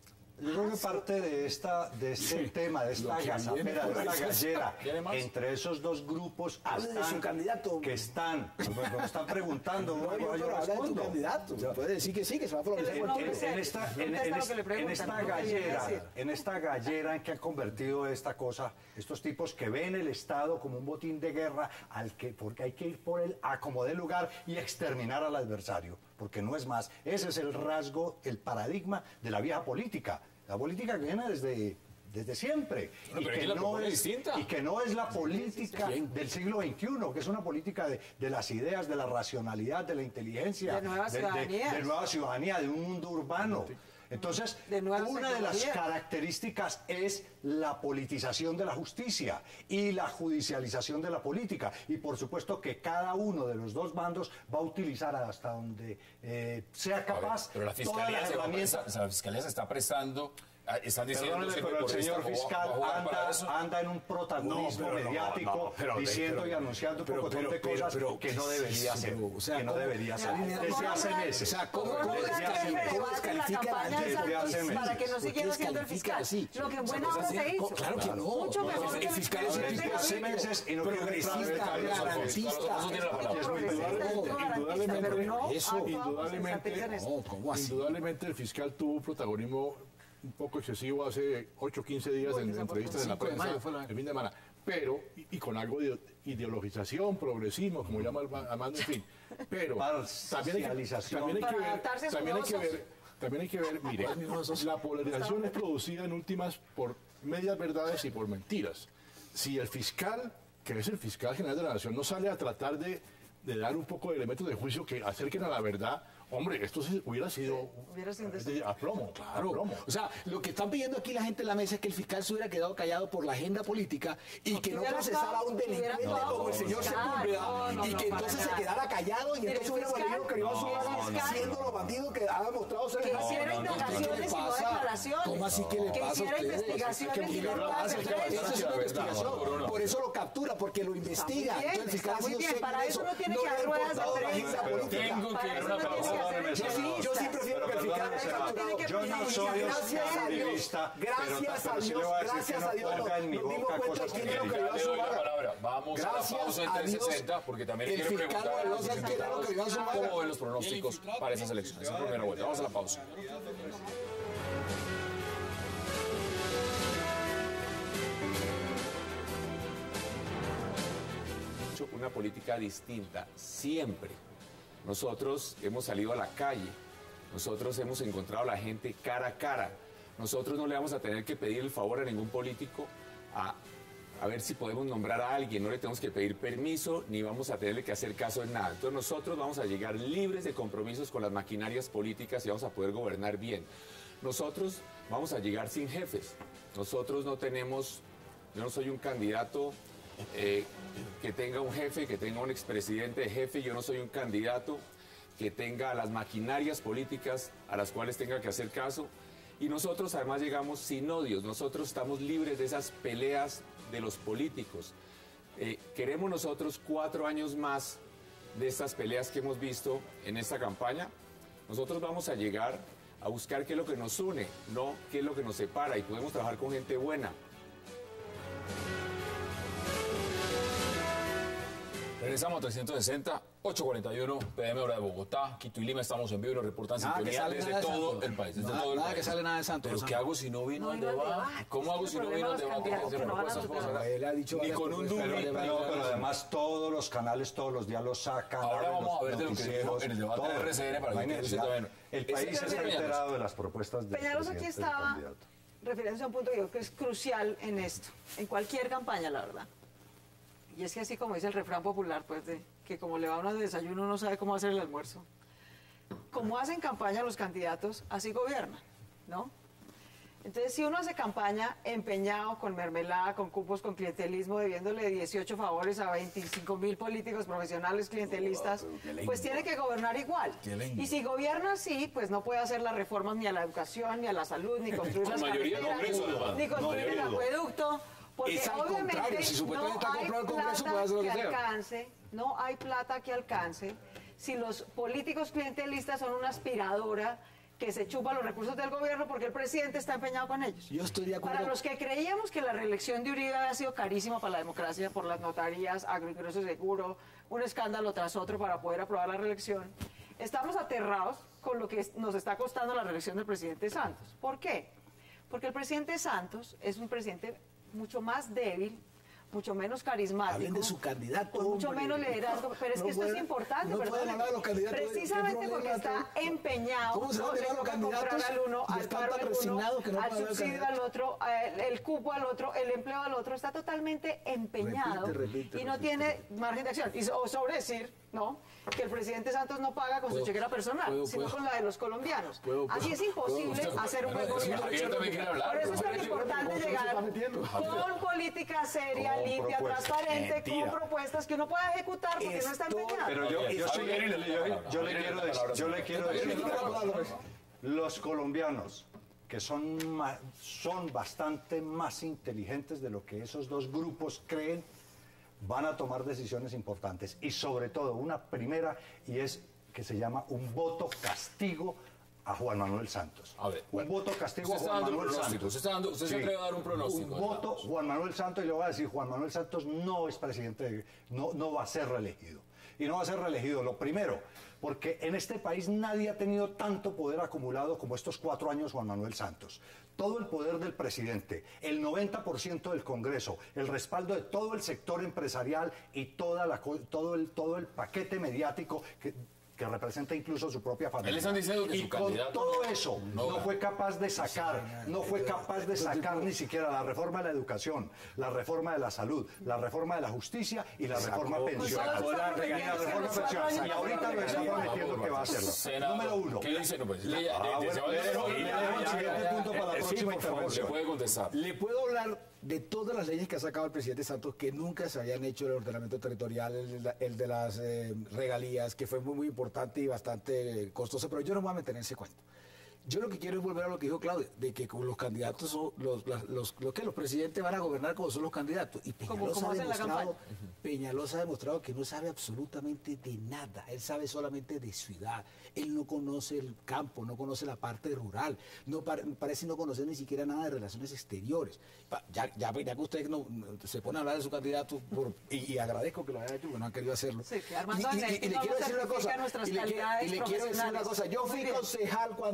Yo creo que parte de, esta, de este Sí. tema, de esta Lo que viene gazapera, de por esta ahí. gallera, ¿Viene más? entre esos dos grupos que Hable de su están, candidato. que están, pues, me están preguntando, No, yo, yo, yo pero habla de tu respondo. candidato. Puede decir que sí, que se va a polarizar. En, No, en- no sé. en esta, en, Contesta en lo es- que le preguntan, en esta no lo que viene a gallera, decir. en esta gallera en que han convertido esta cosa, estos tipos que ven el Estado como un botín de guerra al que, porque hay que ir por él a como dé lugar y exterminar al adversario, porque no es más. Ese es el rasgo, el paradigma de la vieja política, la política que viene desde desde siempre. Bueno, y, pero que aquí la no propone es, distinta. y que no es la política del siglo veintiuno, que es una política de, de las ideas, de la racionalidad, de la inteligencia, De nuevas de, de- ciudadanías. de nueva ciudadanía, de un mundo urbano. Entonces, De nuevas una de las tecnologías. características es la politización de la justicia y la judicialización de la política. Y por supuesto que cada uno de los dos bandos va a utilizar hasta donde eh, sea capaz Pero la todas fiscalía, las se va a herramientas. prestar- la fiscalía se está prestando. ah, Están diciendo Perdóneme, siempre pero el por esta, señor ¿cómo va- fiscal va a jugar para anda, eso? anda en un protagonismo No, pero no, mediático no, pero- diciendo pero- y anunciando un pero- poco pero- de pero- cosas pero- que no ¿qué es debería eso? hacer. O sea, que no ¿cómo- debería hacer. ¿cómo- Desde cómo hace hablar- meses. o sea, ¿cómo- ¿Cómo cómo no descalifica- hablar de cómo debate en la descalifica a la campaña de gente? Desde hace Santos meses. para que no ¿Por qué siguiera siendo el descalifica fiscal? así? Lo que en O sea, buena hora cosas se así. hizo. Claro que no. Mucho No, mejor el que fiscal es un Desde tipo hace serio, meses y no quiero entrar en progresista, detalles, garantista. Carlos tiene la palabra. Aquí es muy Progresista, duro. es garantista, Indudablemente, pero no eso, actuamos en indudablemente, satélite en eso. No, ¿cómo así? Indudablemente el fiscal tuvo un protagonismo un poco excesivo hace ocho o quince días Uy, en esa entrevistas en la cinco de prensa, mayo fue la- el fin de semana, pero, y, y con algo de ideologización, progresismo, como llama el Amando, en fin, pero también hay que, Parcialización. también hay que Para ver, adaptarse a sus también hay que osos. ver, también hay que ver, mire, la polarización es producida en últimas por medias verdades y por mentiras. Si el fiscal, que es el fiscal general de la Nación, no sale a tratar de, de dar un poco de elementos de juicio que acerquen a la verdad, hombre, esto sí hubiera sido Hubiera sido un de- desastre. a plomo, Claro. a plomo. O sea, lo que están pidiendo aquí la gente en la mesa es que el fiscal se hubiera quedado callado por la agenda política y que no hubiera procesara a un actuado, hubiera delincuente actuado como el señor fiscal. Sepúlveda No, no, y no, que para entonces se nada. quedara callado y Mire, entonces el hubiera fiscal- valido que Iván no, Zuluaga el fiscal- siendo los bandidos que ha demostrado ser Que el- hiciera No, no, no, indagaciones ¿qué le y no pasa? declaraciones. ¿Cómo así que le Que pasa a hiciera ustedes? investigaciones Es que y no lo lo hace, hace eso es preso. una investigación. Corona. Por eso lo captura, porque lo investiga. muy bien, Entonces el fiscal está ha muy sido bien. serio Para en eso no tiene No que le dar ha ruedas de importado la prensa. agenda Pero política. tengo que Para ver eso una no tiene pausa. que hacer Perdóneme, Yo sí, senador. yo sí prefiero que el fiscal haya Senador, capturado. yo no soy Gracias a Dios, activista, pero- gracias a pero sí le Dios, voy a decir gracias que no a Dios, ponga en mi nos dimos boca cuenta cosas quién que era lo no que Ya Iván le doy la Zuluaga. palabra. Vamos a la Gracias pausa en a Dios, trescientos sesenta, porque también el quiero fiscal preguntar a Barbosa los quiere lo que diputados Iván Zuluaga. cómo ven los pronósticos para esas elecciones en primera vuelta. Vamos a la pausa. Una política distinta, siempre. Nosotros hemos salido a la calle, nosotros hemos encontrado a la gente cara a cara. Nosotros no le vamos a tener que pedir el favor a ningún político a a ver si podemos nombrar a alguien, no le tenemos que pedir permiso ni vamos a tenerle que hacer caso en nada. Entonces nosotros vamos a llegar libres de compromisos con las maquinarias políticas y vamos a poder gobernar bien. Nosotros vamos a llegar sin jefes. Nosotros no tenemos, yo no soy un candidato eh, que tenga un jefe, que tenga un expresidente de jefe, yo no soy un candidato que tenga las maquinarias políticas a las cuales tenga que hacer caso. Y nosotros además llegamos sin odios, nosotros estamos libres de esas peleas de los políticos. Eh, queremos nosotros cuatro años más de estas peleas que hemos visto en esta campaña. Nosotros vamos a llegar a buscar qué es lo que nos une, no qué es lo que nos separa, y podemos trabajar con gente buena. Regresamos a trescientos sesenta, ocho cuarenta y uno, P M hora de Bogotá, Quito y Lima, estamos en vivo y nos reportan Nada que sintonía sale desde nada de todo Santos. el país, desde Nada- todo el nada país. que sale nada de Santos, Pero Santos. ¿qué hago si no vino No al vino al debate? debate. ¿Cómo hago Ese si no problema vino al de los debate? candidatos Hacer que no van a propuestas, votar. cosas. Él ha dicho Ni varias con un propuestas, duro. pero- No, pero además todos los canales todos los días los sacan. Ahora abren vamos los a ver de lo que noticieros, dijo en el debate de todo. R C N para No hay que necesidad. usted también- El Ese país es está Peñalosa. enterado de las propuestas del Peñalosa aquí presidente y del estaba candidato. refiriéndose a un punto que yo creo que es crucial en esto, en cualquier campaña, la verdad. Y es que así como dice el refrán popular, pues de que como le va a uno de desayuno, uno sabe cómo hacer el almuerzo. Como hacen campaña los candidatos, así gobiernan, ¿no? Entonces, si uno hace campaña empeñado, con mermelada, con cupos, con clientelismo, debiéndole dieciocho favores a veinticinco mil políticos profesionales clientelistas, pues tiene que gobernar igual. Y si gobierna así, pues no puede hacer las reformas ni a la educación, ni a la salud, ni construir Con las mayoría carreteras, del Congreso, además. ni construir el Mayoría. acueducto. Porque Es al obviamente contrario, si supuestamente no está hay comprado el Congreso, plata puede hacer lo que que sea. alcance, no hay plata que alcance si los políticos clientelistas son una aspiradora que se chupa los recursos del gobierno porque el presidente está empeñado con ellos. Yo estoy de acuerdo. Para los que creíamos que la reelección de Uribe había sido carísima para la democracia por las notarías, agroingreso seguro, un escándalo tras otro para poder aprobar la reelección, estamos aterrados con lo que nos está costando la reelección del presidente Santos. ¿Por qué? Porque el presidente Santos es un presidente mucho más débil, mucho menos carismático. Hablen de su candidato, con mucho hombre. menos liderazgo. Pero es No que esto pueden- es importante, no pueden perdónenme. hablar de los candidatos. Precisamente ¿Qué porque problema está tiene? empeñado, ¿Cómo se ¿no? van a Le llevar los toca comprar candidatos al uno, y al están paro tan al uno, resignados que no al pueden hablar de subsidio al otro, el, el cupo al otro, el empleo al otro, está totalmente empeñado Repite, repite, y no repite. tiene margen de acción. Y so- o sobre decir, ¿no?, que el presidente Santos no paga con Puedo- su chequera personal, puedo- sino puedo- con la de los colombianos. puedo- Así puedo- es imposible puedo- hacer un buen Pero, gobierno. Javier también quiere hablar, Por eso es tan pero- importante pero- llegar pero- pero- con política seria, Con limpia, propuestas. transparente, Mentira. con propuestas que uno pueda ejecutar porque no está Estoy- empeñado. Pero yo, yo, sí- Javier, yo- yo- yo le quiero decir, yo le quiero decir una cosa. Los colombianos, que son, ma- son bastante más inteligentes de lo que esos dos grupos creen, van a tomar decisiones importantes. Y sobre todo, una primera, y es que se llama un voto castigo a Juan Manuel Santos. A ver, un voto castigo usted a está Juan dando un Manuel pronóstico, Santos. usted está dando- usted se atreve a dar un pronóstico, Un voto Juan Manuel Santos, y le voy a decir, Juan Manuel Santos no es presidente, de- no, no va a ser reelegido. Y no va a ser reelegido, lo primero, porque en este país nadie ha tenido tanto poder acumulado como estos cuatro años Juan Manuel Santos. Todo el poder del presidente, el noventa por ciento del Congreso, el respaldo de todo el sector empresarial y toda la, co- todo, el, todo el paquete mediático que, que representa incluso su propia familia. Él le están diciendo que y su con candidato todo no- eso no no gana. fue capaz de sacar, no fue capaz de sacar ni siquiera la reforma de la educación, la reforma de la salud, la reforma de la justicia y la reforma pensional. Pues ahora está Y la prometiendo que reforma los cuatro pensional. años Y va a ahorita ser lo está igual. prometiendo que va a hacerlo. Senador, Número uno. ¿qué dice? No, pues, le- le- Ah, le- bueno, se va a- le dejo- le dejo el siguiente punto para la Sí, próxima por favor, Se intervención. puede contestar. Le puedo hablar de todas las leyes que ha sacado el presidente Santos que nunca se habían hecho en el ordenamiento territorial, el, de la- el de las eh, regalías, que fue muy, muy importante y bastante eh, costoso, pero yo no me voy a meter en ese cuento. Yo lo que quiero es volver a lo que dijo Claudia, de que con los candidatos, son los, las- los, los, que los presidentes van a gobernar como son los candidatos. Y Como- Peñalosa como ha hacen la demostrado, campaña. Peñalosa ha demostrado que no sabe absolutamente de nada. Él sabe solamente de ciudad. Él no conoce el campo, no conoce la parte rural. No par- parece no conocer ni siquiera nada de relaciones exteriores. Pa- Ya, ya, ya que usted no, no- se pone a hablar de su candidato, por- y, y agradezco que lo haya hecho, porque no han querido hacerlo. Sí, que Armando y, y- y- y Anetti le no quiero decir una certifica cosa. nuestras Y le, quiero- calidades y le quiero decir una profesionales. cosa. Yo Muy fui bien. concejal cuando Peña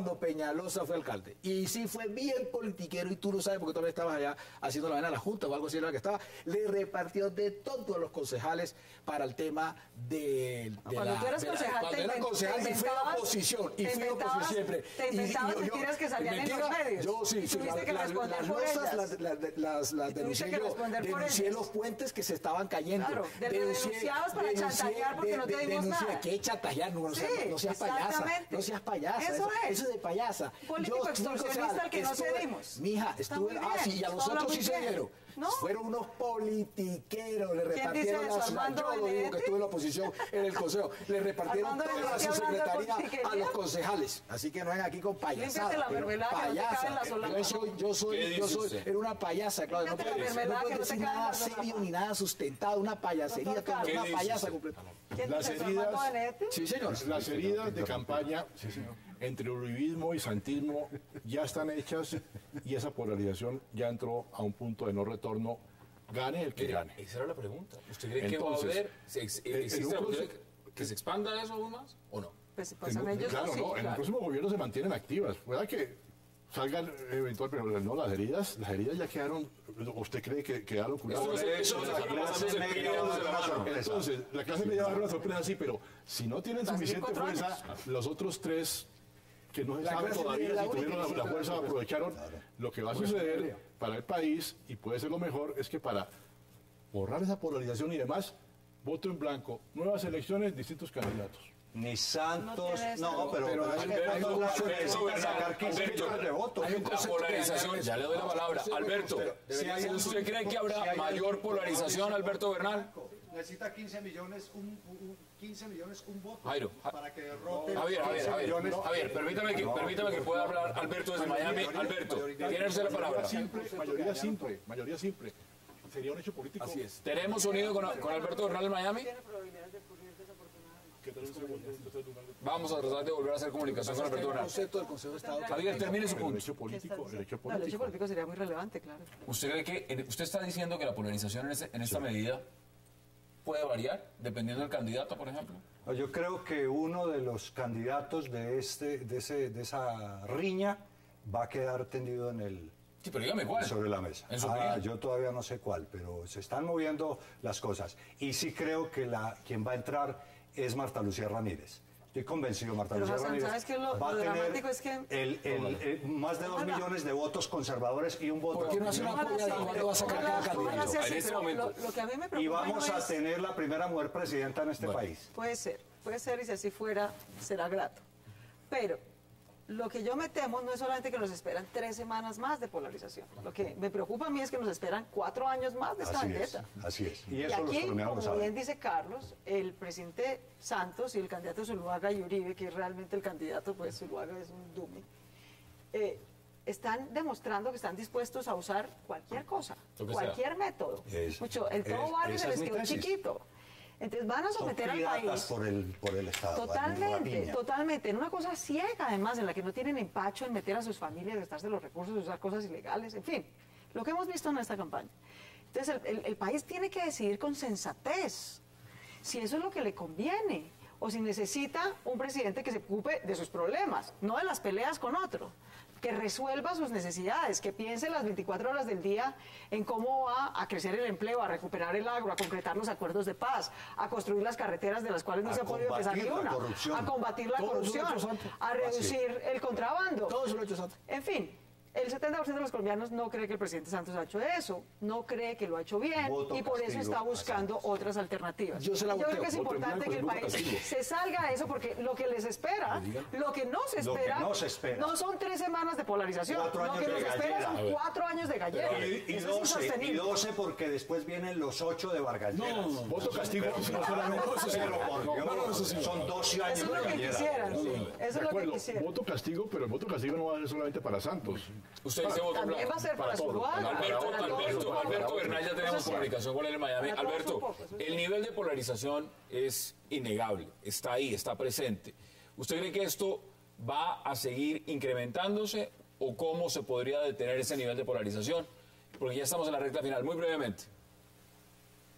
Peñalosa fue alcalde. Y sí fue bien politiquero, y tú lo sabes porque tú estabas allá haciendo la vaina a la Junta o algo así, era la que estaba. Le repartió de todo a los concejales para el tema de, de cuando la... tú eras de la- concejal, cuando te era inven- concejal te y fui inventabas- oposición. Y te fui inventabas- oposición siempre. te Y- y inventabas yo- yo- mentiras que salían en mentira, los medios. Yo sí, Y sí, tuviste la- que la- responder las por losas ellas. las, las, las, las Y tuviste denuncié que yo. responder por Denuncié ellas. los puentes que se estaban cayendo. Claro, de- de denunciados para chantajear porque no te dimos denuncié, nada. ¿qué chantajear? No, no, Sí, seas- no seas payasa. exactamente. No seas payasa. Eso Eso, es. eso es de payasa. Político Yo fui extorsionista concejal, al que no estuve- cedimos. Mija, Está estuve... muy Ah, bien, sí, y a los habla otros muy sí se bien. dieron. No. Fueron unos politiqueros, le ¿Quién dice repartieron eso, las... Armando Yo lo digo que Benedetti? estuve en la oposición en el consejo. Le repartieron Armando toda Benedetti su hablando de secretaría a politiquería. los concejales. Así que no vengan aquí con payasadas. Límpiate la pero mermelada que no te cabe payasa. en la solapa. Yo soy, yo ¿Qué soy, yo dice soy, usted? era una payasa, Claudia. No Límpiate la puedes, mermelada no que puedes no te decir cabe en nada la solapa. serio ni nada sustentado, una payasería, Doctor toda Carlos. una ¿Qué dice payasa usted? completa. ¿Quién Las dice eso, heridas- Armando Benedetti? Sí, señor. Las heridas de campaña entre uribismo y santismo ya están hechas y esa polarización ya entró a un punto de no retorno, gane el que Mire, gane. esa era la pregunta. ¿Usted cree que Entonces, va a haber, se ex- en- en existe un la posibilidad proceso- que, que se expanda eso aún más o no? Pues si En pasan un- ellos, claro, no, sí, no, en el claro. próximo gobierno se mantienen activas. Pueda que salgan eventual, pero no, las heridas, las heridas ya quedaron. ¿Usted cree que quedaron curadas? Eso- eso Las está clase pasándose media pegados va a de dar la una mano. sorpresa. Entonces, la clase media va a dar una sorpresa, sí, pero si no tienen Va a seguir suficiente cuatro fuerza, años. los otros tres que no se La sabe clase media es todavía la si única tuvieron la, que la sí fuerza, está- aprovecharon. Lo que va a suceder para el país, y puede ser lo mejor, es que para borrar esa polarización y demás, voto en blanco, nuevas elecciones, distintos candidatos. Ni Santos, No tiene no, eso. pero, Pero pero hay- es que hay Alberto un Blanco concepto, necesita Alberto, sacar quince Alberto, millones de votos. hay un La concepto que polarización, añadir- ya le doy la palabra. Alberto, Si hay un- ¿usted cree que si habrá hay mayor algún- polarización, Alberto Bernal? Necesita quince millones, un, un- quince millones, un voto Jairo, Ja- para que derrote. Javier, Javier, quince Javier, millones. Javier, permítame que, permítame que pueda hablar Alberto desde Miami. Alberto, tiene usted la palabra. Mayoría simple, mayoría simple, mayoría simple. Sería un hecho político. Así es. ¿Tenemos sonido con, con Alberto Bernal en Miami? Vamos a tratar de volver a hacer comunicación con Alberto El Bernal. concepto del Consejo de Estado. Javier, termine su El punto. hecho político, el hecho No, el hecho político. político sería muy relevante, claro. ¿Usted cree que, en- usted está diciendo que la polarización en, ese- en esta medida puede variar, dependiendo del candidato, por ejemplo? No, yo creo que uno de los candidatos de, este, de, ese, de esa riña va a quedar tendido en el, Sí, pero dígame cuál. sobre la mesa. En su Ah, opinión. yo todavía no sé cuál, pero se están moviendo las cosas. Y sí creo que la, quien va a entrar es Marta Lucía Ramírez. Estoy convencido, Marta Pero, Lucía Hassan, Ramírez ¿sabes qué es lo- va lo a tener dramático? Es que- el- el- el- más de dos Ojalá. millones de votos conservadores y un voto... ¿Por qué no hace una Ojalá polla de sí, cuándo va a sacar ojalá- cada ojalá candidato? sea así, En este pero momento. Lo, lo que a mí me preocupa Y vamos no a es- tener la primera mujer presidenta en este Bueno. país. Puede ser, puede ser, y si así fuera, será grato. Pero lo que yo me temo no es solamente que nos esperan tres semanas más de polarización. Lo que me preocupa a mí es que nos esperan cuatro años más de esta Así es, vendetta. así es. Y Y eso los aquí, colombianos lo como bien saben. dice Carlos, el presidente Santos y el candidato Zuluaga y Uribe, que es realmente el candidato, pues Zuluaga es un dummy, eh, están demostrando que están dispuestos a usar cualquier cosa, Lo que cualquier método. Es- Mucho, el todo es- barrio esa se les es mi quedó tesis. chiquito. Entonces van a Son someter al piratas país. por el, por el Estado. Totalmente, rapiña. totalmente. En una cosa ciega, además, en la que no tienen empacho en meter a sus familias, gastarse los recursos, usar cosas ilegales, en fin. Lo que hemos visto en esta campaña. Entonces, el, el- el país tiene que decidir con sensatez si eso es lo que le conviene o si necesita un presidente que se ocupe de sus problemas, no de las peleas con otro, que resuelva sus necesidades, que piense las veinticuatro horas del día en cómo va a crecer el empleo, a recuperar el agro, a concretar los acuerdos de paz, a construir las carreteras de las cuales no A se ha podido empezar ni combatir la una, corrupción. a combatir la Todos los corrupción, hechos antes. a Así. reducir el contrabando. Todo eso lo ha hecho Santos. En fin, el setenta por ciento de los colombianos no cree que el presidente Santos ha hecho eso, no cree que lo ha hecho bien Voto y por eso castigo está a buscando Santos. otras alternativas. Yo se la creo voteo. que es Voto en importante blanco que es el voto país castigo. se salga de eso porque lo que les espera, lo que no se Lo que espera, no se espera. no son tres semanas de polarización, Cuatro lo años que de nos espera gallera. A son ver. cuatro años de gallera. Y, y Eso es doce, y insostenible. doce porque después vienen los ocho de Vargalleras. Voto castigo, no solamente. Pero por Dios, No, no, eso sí. son doce años Eso es de lo que gallera. quisieran, sí. Eso De es lo que acuerdo, quisieran. voto castigo, pero el voto castigo no va a ser solamente para Santos. Usted dice voto en También blanco. va a ser para todos. Zuluaga. Alberto, para todos Alberto, un poco. Alberto Bernal, ya tenemos Eso sí. comunicación con él en Miami. Para todos Alberto, un poco, eso sí. el nivel de polarización es innegable, está ahí, está presente. ¿Usted cree que esto va a seguir incrementándose o cómo se podría detener ese nivel de polarización? Porque ya estamos en la recta final, muy brevemente.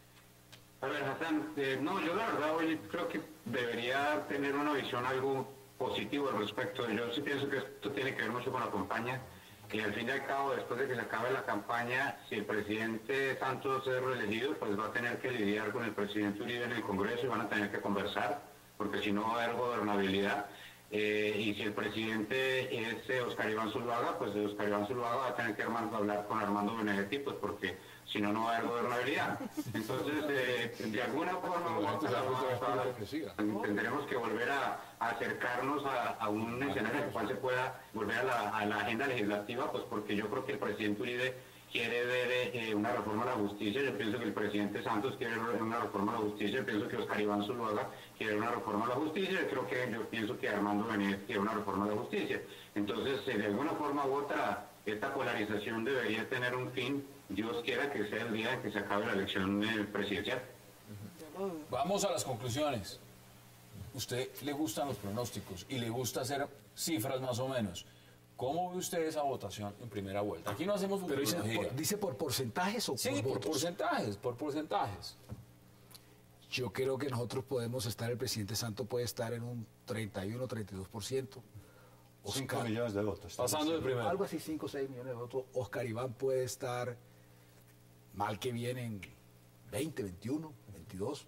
A ver, Hassan, eh, no, yo la verdad hoy creo que debería tener una visión algo positivo al respecto. Yo sí pienso que esto tiene que ver mucho con la campaña, que al fin y al cabo, después de que se acabe la campaña, si el presidente Santos es reelegido, pues va a tener que lidiar con el presidente Uribe en el Congreso y van a tener que conversar, porque si no va a haber gobernabilidad. Eh, y si el presidente es eh, Oscar Iván Zuluaga, pues Oscar Iván Zuluaga va a tener que Armando, hablar con Armando Benedetti, pues porque si no, no va a haber gobernabilidad. Entonces, eh, de alguna forma u otra, tendremos que volver a, a acercarnos a, a un escenario en el cual se pueda volver a la, a la agenda legislativa, pues porque yo creo que el presidente Uribe quiere ver eh, una reforma a la justicia, yo pienso que el presidente Santos quiere ver una reforma a la justicia, yo pienso que Oscar Iván Zuluaga quiere una reforma a la justicia, yo creo que yo pienso que Armando Benedetti quiere una reforma a la justicia. Entonces, eh, de alguna forma u otra, esta polarización debería tener un fin. Dios quiera que sea el día en que se acabe la elección eh, presidencial. Vamos a las conclusiones. Usted le gustan los pronósticos y le gusta hacer cifras más o menos. ¿Cómo ve usted esa votación en primera vuelta? Aquí no hacemos Pero dice futurología. por, ¿Dice por porcentajes o Sí, por por votos? porcentajes, por porcentajes. Yo creo que nosotros podemos estar, el presidente Santos puede estar en un treinta y uno, treinta y dos por ciento. cinco millones de votos. Pasando de primero. Algo así, cinco o seis millones de votos. Oscar Iván puede estar, mal que viene, en veinte, veintiuno, veintidós.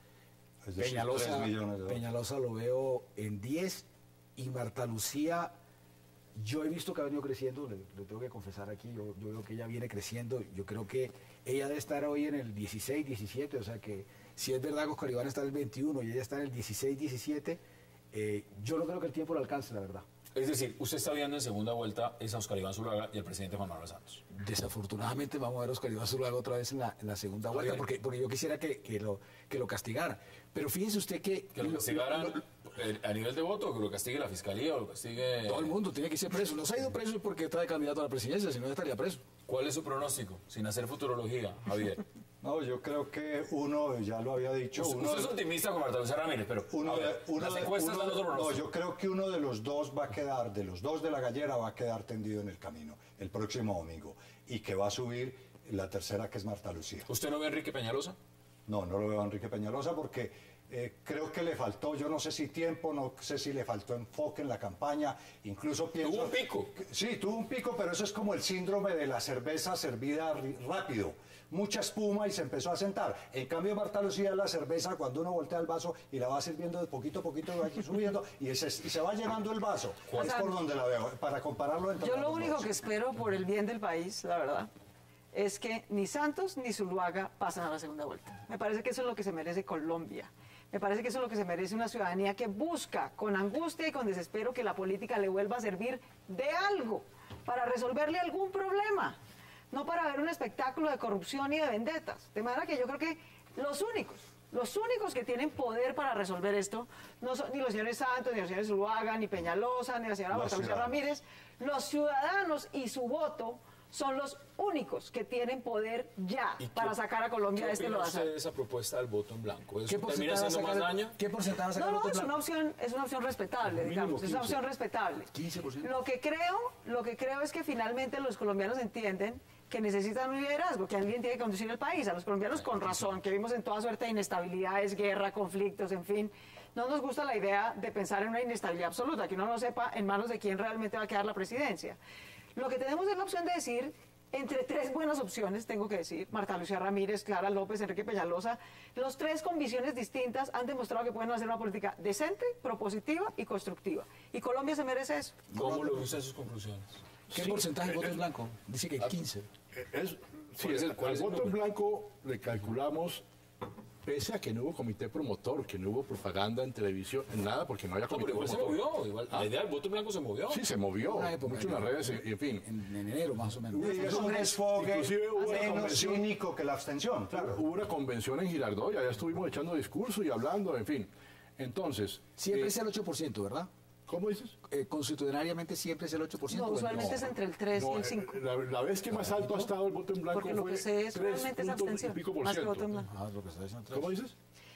Es decir, Peñalosa, tres millones de votos. Peñalosa lo veo en diez y Marta Lucía, yo he visto que ha venido creciendo, le, le tengo que confesar aquí, yo, yo veo que ella viene creciendo, yo creo que ella debe estar hoy en el dieciséis, diecisiete, o sea que si es verdad que Oscar Iván está en el veintiuno y ella está en el dieciséis, diecisiete, eh, yo no creo que el tiempo le alcance, la verdad. Es decir, usted está viendo en segunda vuelta es a Oscar Iván Zuluaga y al presidente Juan Manuel Santos. Desafortunadamente vamos a ver a Oscar Iván Zuluaga otra vez en la, en la segunda vuelta, porque, porque yo quisiera que, que, lo, que lo castigaran. Pero fíjese usted que... Que lo castigaran lo, lo, a nivel de voto, que lo castigue la fiscalía o lo castigue... Todo el mundo tiene que ser preso. No se ha ido preso porque está de candidato a la presidencia, si no estaría preso. ¿Cuál es su pronóstico? Sin hacer futurología, Javier. No, yo creo que uno, ya lo había dicho... Usted, uno usted es optimista con Marta Lucía Ramírez, pero uno ver, de, uno las de, encuestas uno dan otro de, pronóstico. No, yo creo que uno de los dos va a quedar, de los dos de la gallera va a quedar tendido en el camino el próximo domingo y que va a subir la tercera, que es Marta Lucía. ¿Usted no ve a Enrique Peñalosa? No, no lo veo a Enrique Peñalosa porque eh, creo que le faltó, yo no sé si tiempo, no sé si le faltó enfoque en la campaña, incluso pienso... ¿Tuvo un pico? Que, sí, tuvo un pico, pero eso es como el síndrome de la cerveza servida rápido. Mucha espuma y se empezó a sentar. En cambio, Marta Lucía, la cerveza, cuando uno voltea el vaso y la va sirviendo de poquito a poquito, va subiendo y se, y se va llenando el vaso. O Es sea, por donde la veo, para compararlo entre Yo lo los único dos. que espero por el bien del país, la verdad, es que ni Santos ni Zuluaga pasen a la segunda vuelta. Me parece que eso es lo que se merece Colombia. Me parece que eso es lo que se merece una ciudadanía que busca con angustia y con desespero que la política le vuelva a servir de algo para resolverle algún problema. No para ver un espectáculo de corrupción y de vendetas. De manera que yo creo que los únicos, los únicos que tienen poder para resolver esto, no son ni los señores Santos, ni los señores Zuluaga, ni Peñalosa, ni la señora Marta Lucía Ramírez, los ciudadanos y su voto son los únicos que tienen poder ya para sacar a Colombia de este lodazo. ¿Qué opina usted de esa propuesta del voto en blanco? ¿Eso termina siendo más daño? ¿Qué porcentaje va a sacar No, el no, voto es en una blanco? opción, es una opción respetable, digamos, es una opción respetable. quince por ciento. Lo que creo, lo que creo es que finalmente los colombianos entienden que necesitan un liderazgo, que alguien tiene que conducir el país. A los colombianos con razón, que vimos en toda suerte de inestabilidades, guerra, conflictos, en fin. No nos gusta la idea de pensar en una inestabilidad absoluta, que uno no sepa en manos de quién realmente va a quedar la presidencia. Lo que tenemos es la opción de decir, entre tres buenas opciones, tengo que decir, Marta Lucía Ramírez, Clara López, Enrique Peñalosa, los tres con visiones distintas han demostrado que pueden hacer una política decente, propositiva y constructiva. Y Colombia se merece eso. ¿Cómo lo usan sus conclusiones? ¿Qué Sí, porcentaje de eh, voto es eh, blanco? Dice que quince. Es, sí, ¿Cuál es el- cuál al es el voto en número? blanco le calculamos, pese a que no hubo comité promotor, que no hubo propaganda en televisión, en nada, porque no había No, pero comité igual se promotor. movió. Igual, ¿Ah? La idea del voto en blanco se movió. Sí, se movió, Una época, mucho en las yo- redes, y en fin. En, en enero más o menos. Y es un desfogue Inclusive hubo una menos convención- cínico que la abstención, claro. Hubo una convención en Girardot, y allá estuvimos echando discurso y hablando, en fin. Entonces... Siempre eh, es el ocho por ciento, ¿verdad? ¿Cómo dices? Eh, constitucionariamente siempre es el ocho por ciento. No, usualmente es entre el tres y No, el eh, cinco. la, la vez que más alto ha estado el voto en blanco Porque lo fue que sé es tres realmente es puntos y abstención, pico por más que ciento. voto en blanco. Ah, lo que está diciendo. ¿Cómo dices?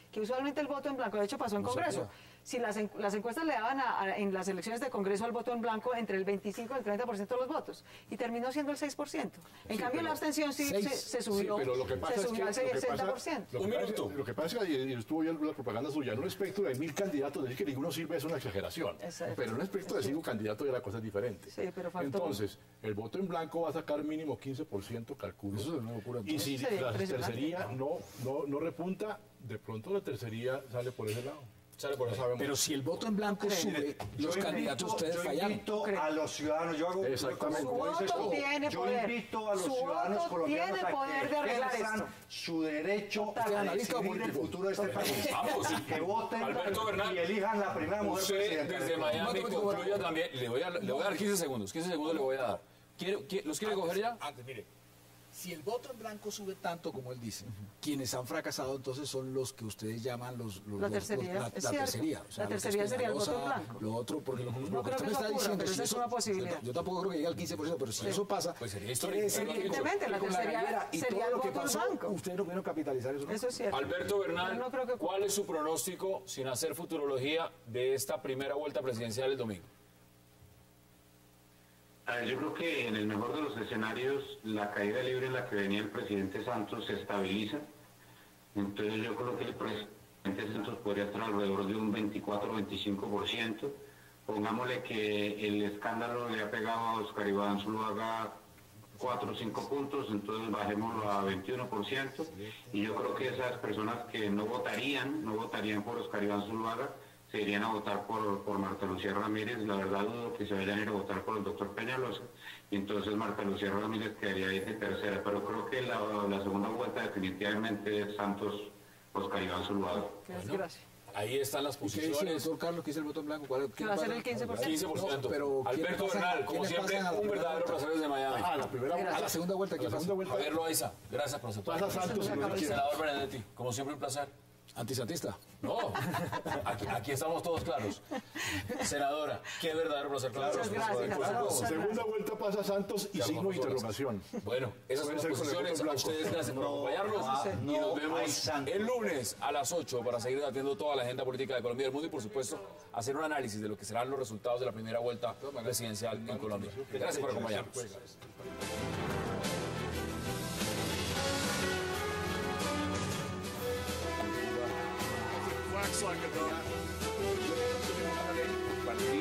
que usualmente el voto en blanco, de hecho pasó en No Congreso. sabía. Si las, en- las encuestas le daban a- a- en las elecciones de Congreso al voto en blanco entre el veinticinco y el treinta por ciento de los votos, y terminó siendo el seis por ciento. En Sí, cambio, pero- la abstención sí seis. se, se Sí, subió, pero lo que pasa se es subió que al lo que pasa- sesenta por ciento. Lo que pasa- Lo que pasa, y y estuvo viendo la propaganda suya, en un espectro de mil candidatos, decir que ninguno sirve es una exageración. Exacto. Pero en un espectro de cinco candidatos ya la cosa es diferente. Sí, pero faltó- Entonces, el voto en blanco va a sacar mínimo quince por ciento, calculo. Eso es una locura, Y si entonces. la Sería tercería no, no, no repunta, de pronto la tercería sale por ese lado. Sale por No ahí. sabemos. Pero si el voto en blanco sube, Yo los candidatos invito- ustedes yo fallaron. invito a los ciudadanos, yo hago Exactamente. como Su dices voto tú, tiene yo poder. invito a los Su ciudadanos voto colombianos tiene a poder que de arreglar ejerzan esto. su derecho a Totalmente. analista decidir el político. futuro de este país. Vamos. Y que voten Alberto Bernal. y elijan la primera mujer Usted presidenta. desde Miami Matemático, concluya también. Le voy, a, le voy a dar quince segundos. quince segundos le voy a dar. ¿Quiere- quiere- ¿Los quiere coger ya? Antes, mire, si el voto en blanco sube tanto como él dice, quienes han fracasado entonces son los que ustedes llaman los... los La los- tercería, los- la, es la cierto. tercería. La lo que es tercería sería el voto en Peñalosa, blanco. Lo otro, porque lo, lo No que creo usted que me eso está ocurra, diciendo... pero si esa es eso- una posibilidad. Yo tampoco creo que llegue al quince por ciento, pero si Sí. eso pasa... Pues sería quiere histórico. decir que Evidentemente, con- la con tercería gallera y sería todo el lo que voto en pasó, blanco. ustedes no pudieron capitalizar eso. ¿no? Eso es cierto. Alberto Bernal, Yo no creo que- ¿cuál es su pronóstico, sin hacer futurología, de esta primera vuelta presidencial el domingo? A ver, yo creo que en el mejor de los escenarios la caída libre en la que venía el presidente Santos se estabiliza. Entonces yo creo que el presidente Santos podría estar alrededor de un veinticuatro o veinticinco por ciento. Pongámosle que el escándalo le ha pegado a Oscar Iván Zuluaga cuatro o cinco puntos, entonces bajémoslo a veintiuno por ciento. Y yo creo que esas personas que no votarían, no votarían por Oscar Iván Zuluaga, se irían a votar por, por Marta Lucía Ramírez. La verdad dudo que se vayan a ir a votar por el doctor Peñalosa, y entonces Marta Lucía Ramírez quedaría ahí de tercera, pero creo que la, la segunda vuelta definitivamente es Santos Oscar Iván Zuluaga. Qué desgracia. Ahí están las ¿Y qué dice el posiciones. doctor Carlos? ¿Qué dice el voto en blanco? ¿Cuál, Que va a ser el quince por ciento. quince por ciento. No, pero ¿quiénes Alberto pasan- Bernal, como quiénes siempre, pasan a la un primera verdadero vuelta? placer desde Miami. Ah, la primera vuelta. A la segunda vuelta, A ¿qué la pasa? segunda vuelta. Javier Loaiza, gracias por aceptar. Pasa Santos y no quiere. Senador Benedetti, como siempre un placer. Antisantista. No, aquí, aquí estamos todos claros. Senadora, qué verdadero placer. Muchas gracias. Claro, segunda vuelta pasa Santos y Ya, signo por de favor. interrogación. Bueno, esas son Puede las ser con el posiciones. voto A en ustedes gracias por No, acompañarnos. ah, y no nos hay vemos santo. el lunes a las ocho para seguir debatiendo toda la agenda política de Colombia y del mundo y, por supuesto, hacer un análisis de lo que serán los resultados de la primera vuelta presidencial en Colombia. Gracias por acompañarnos. Wax like a dog.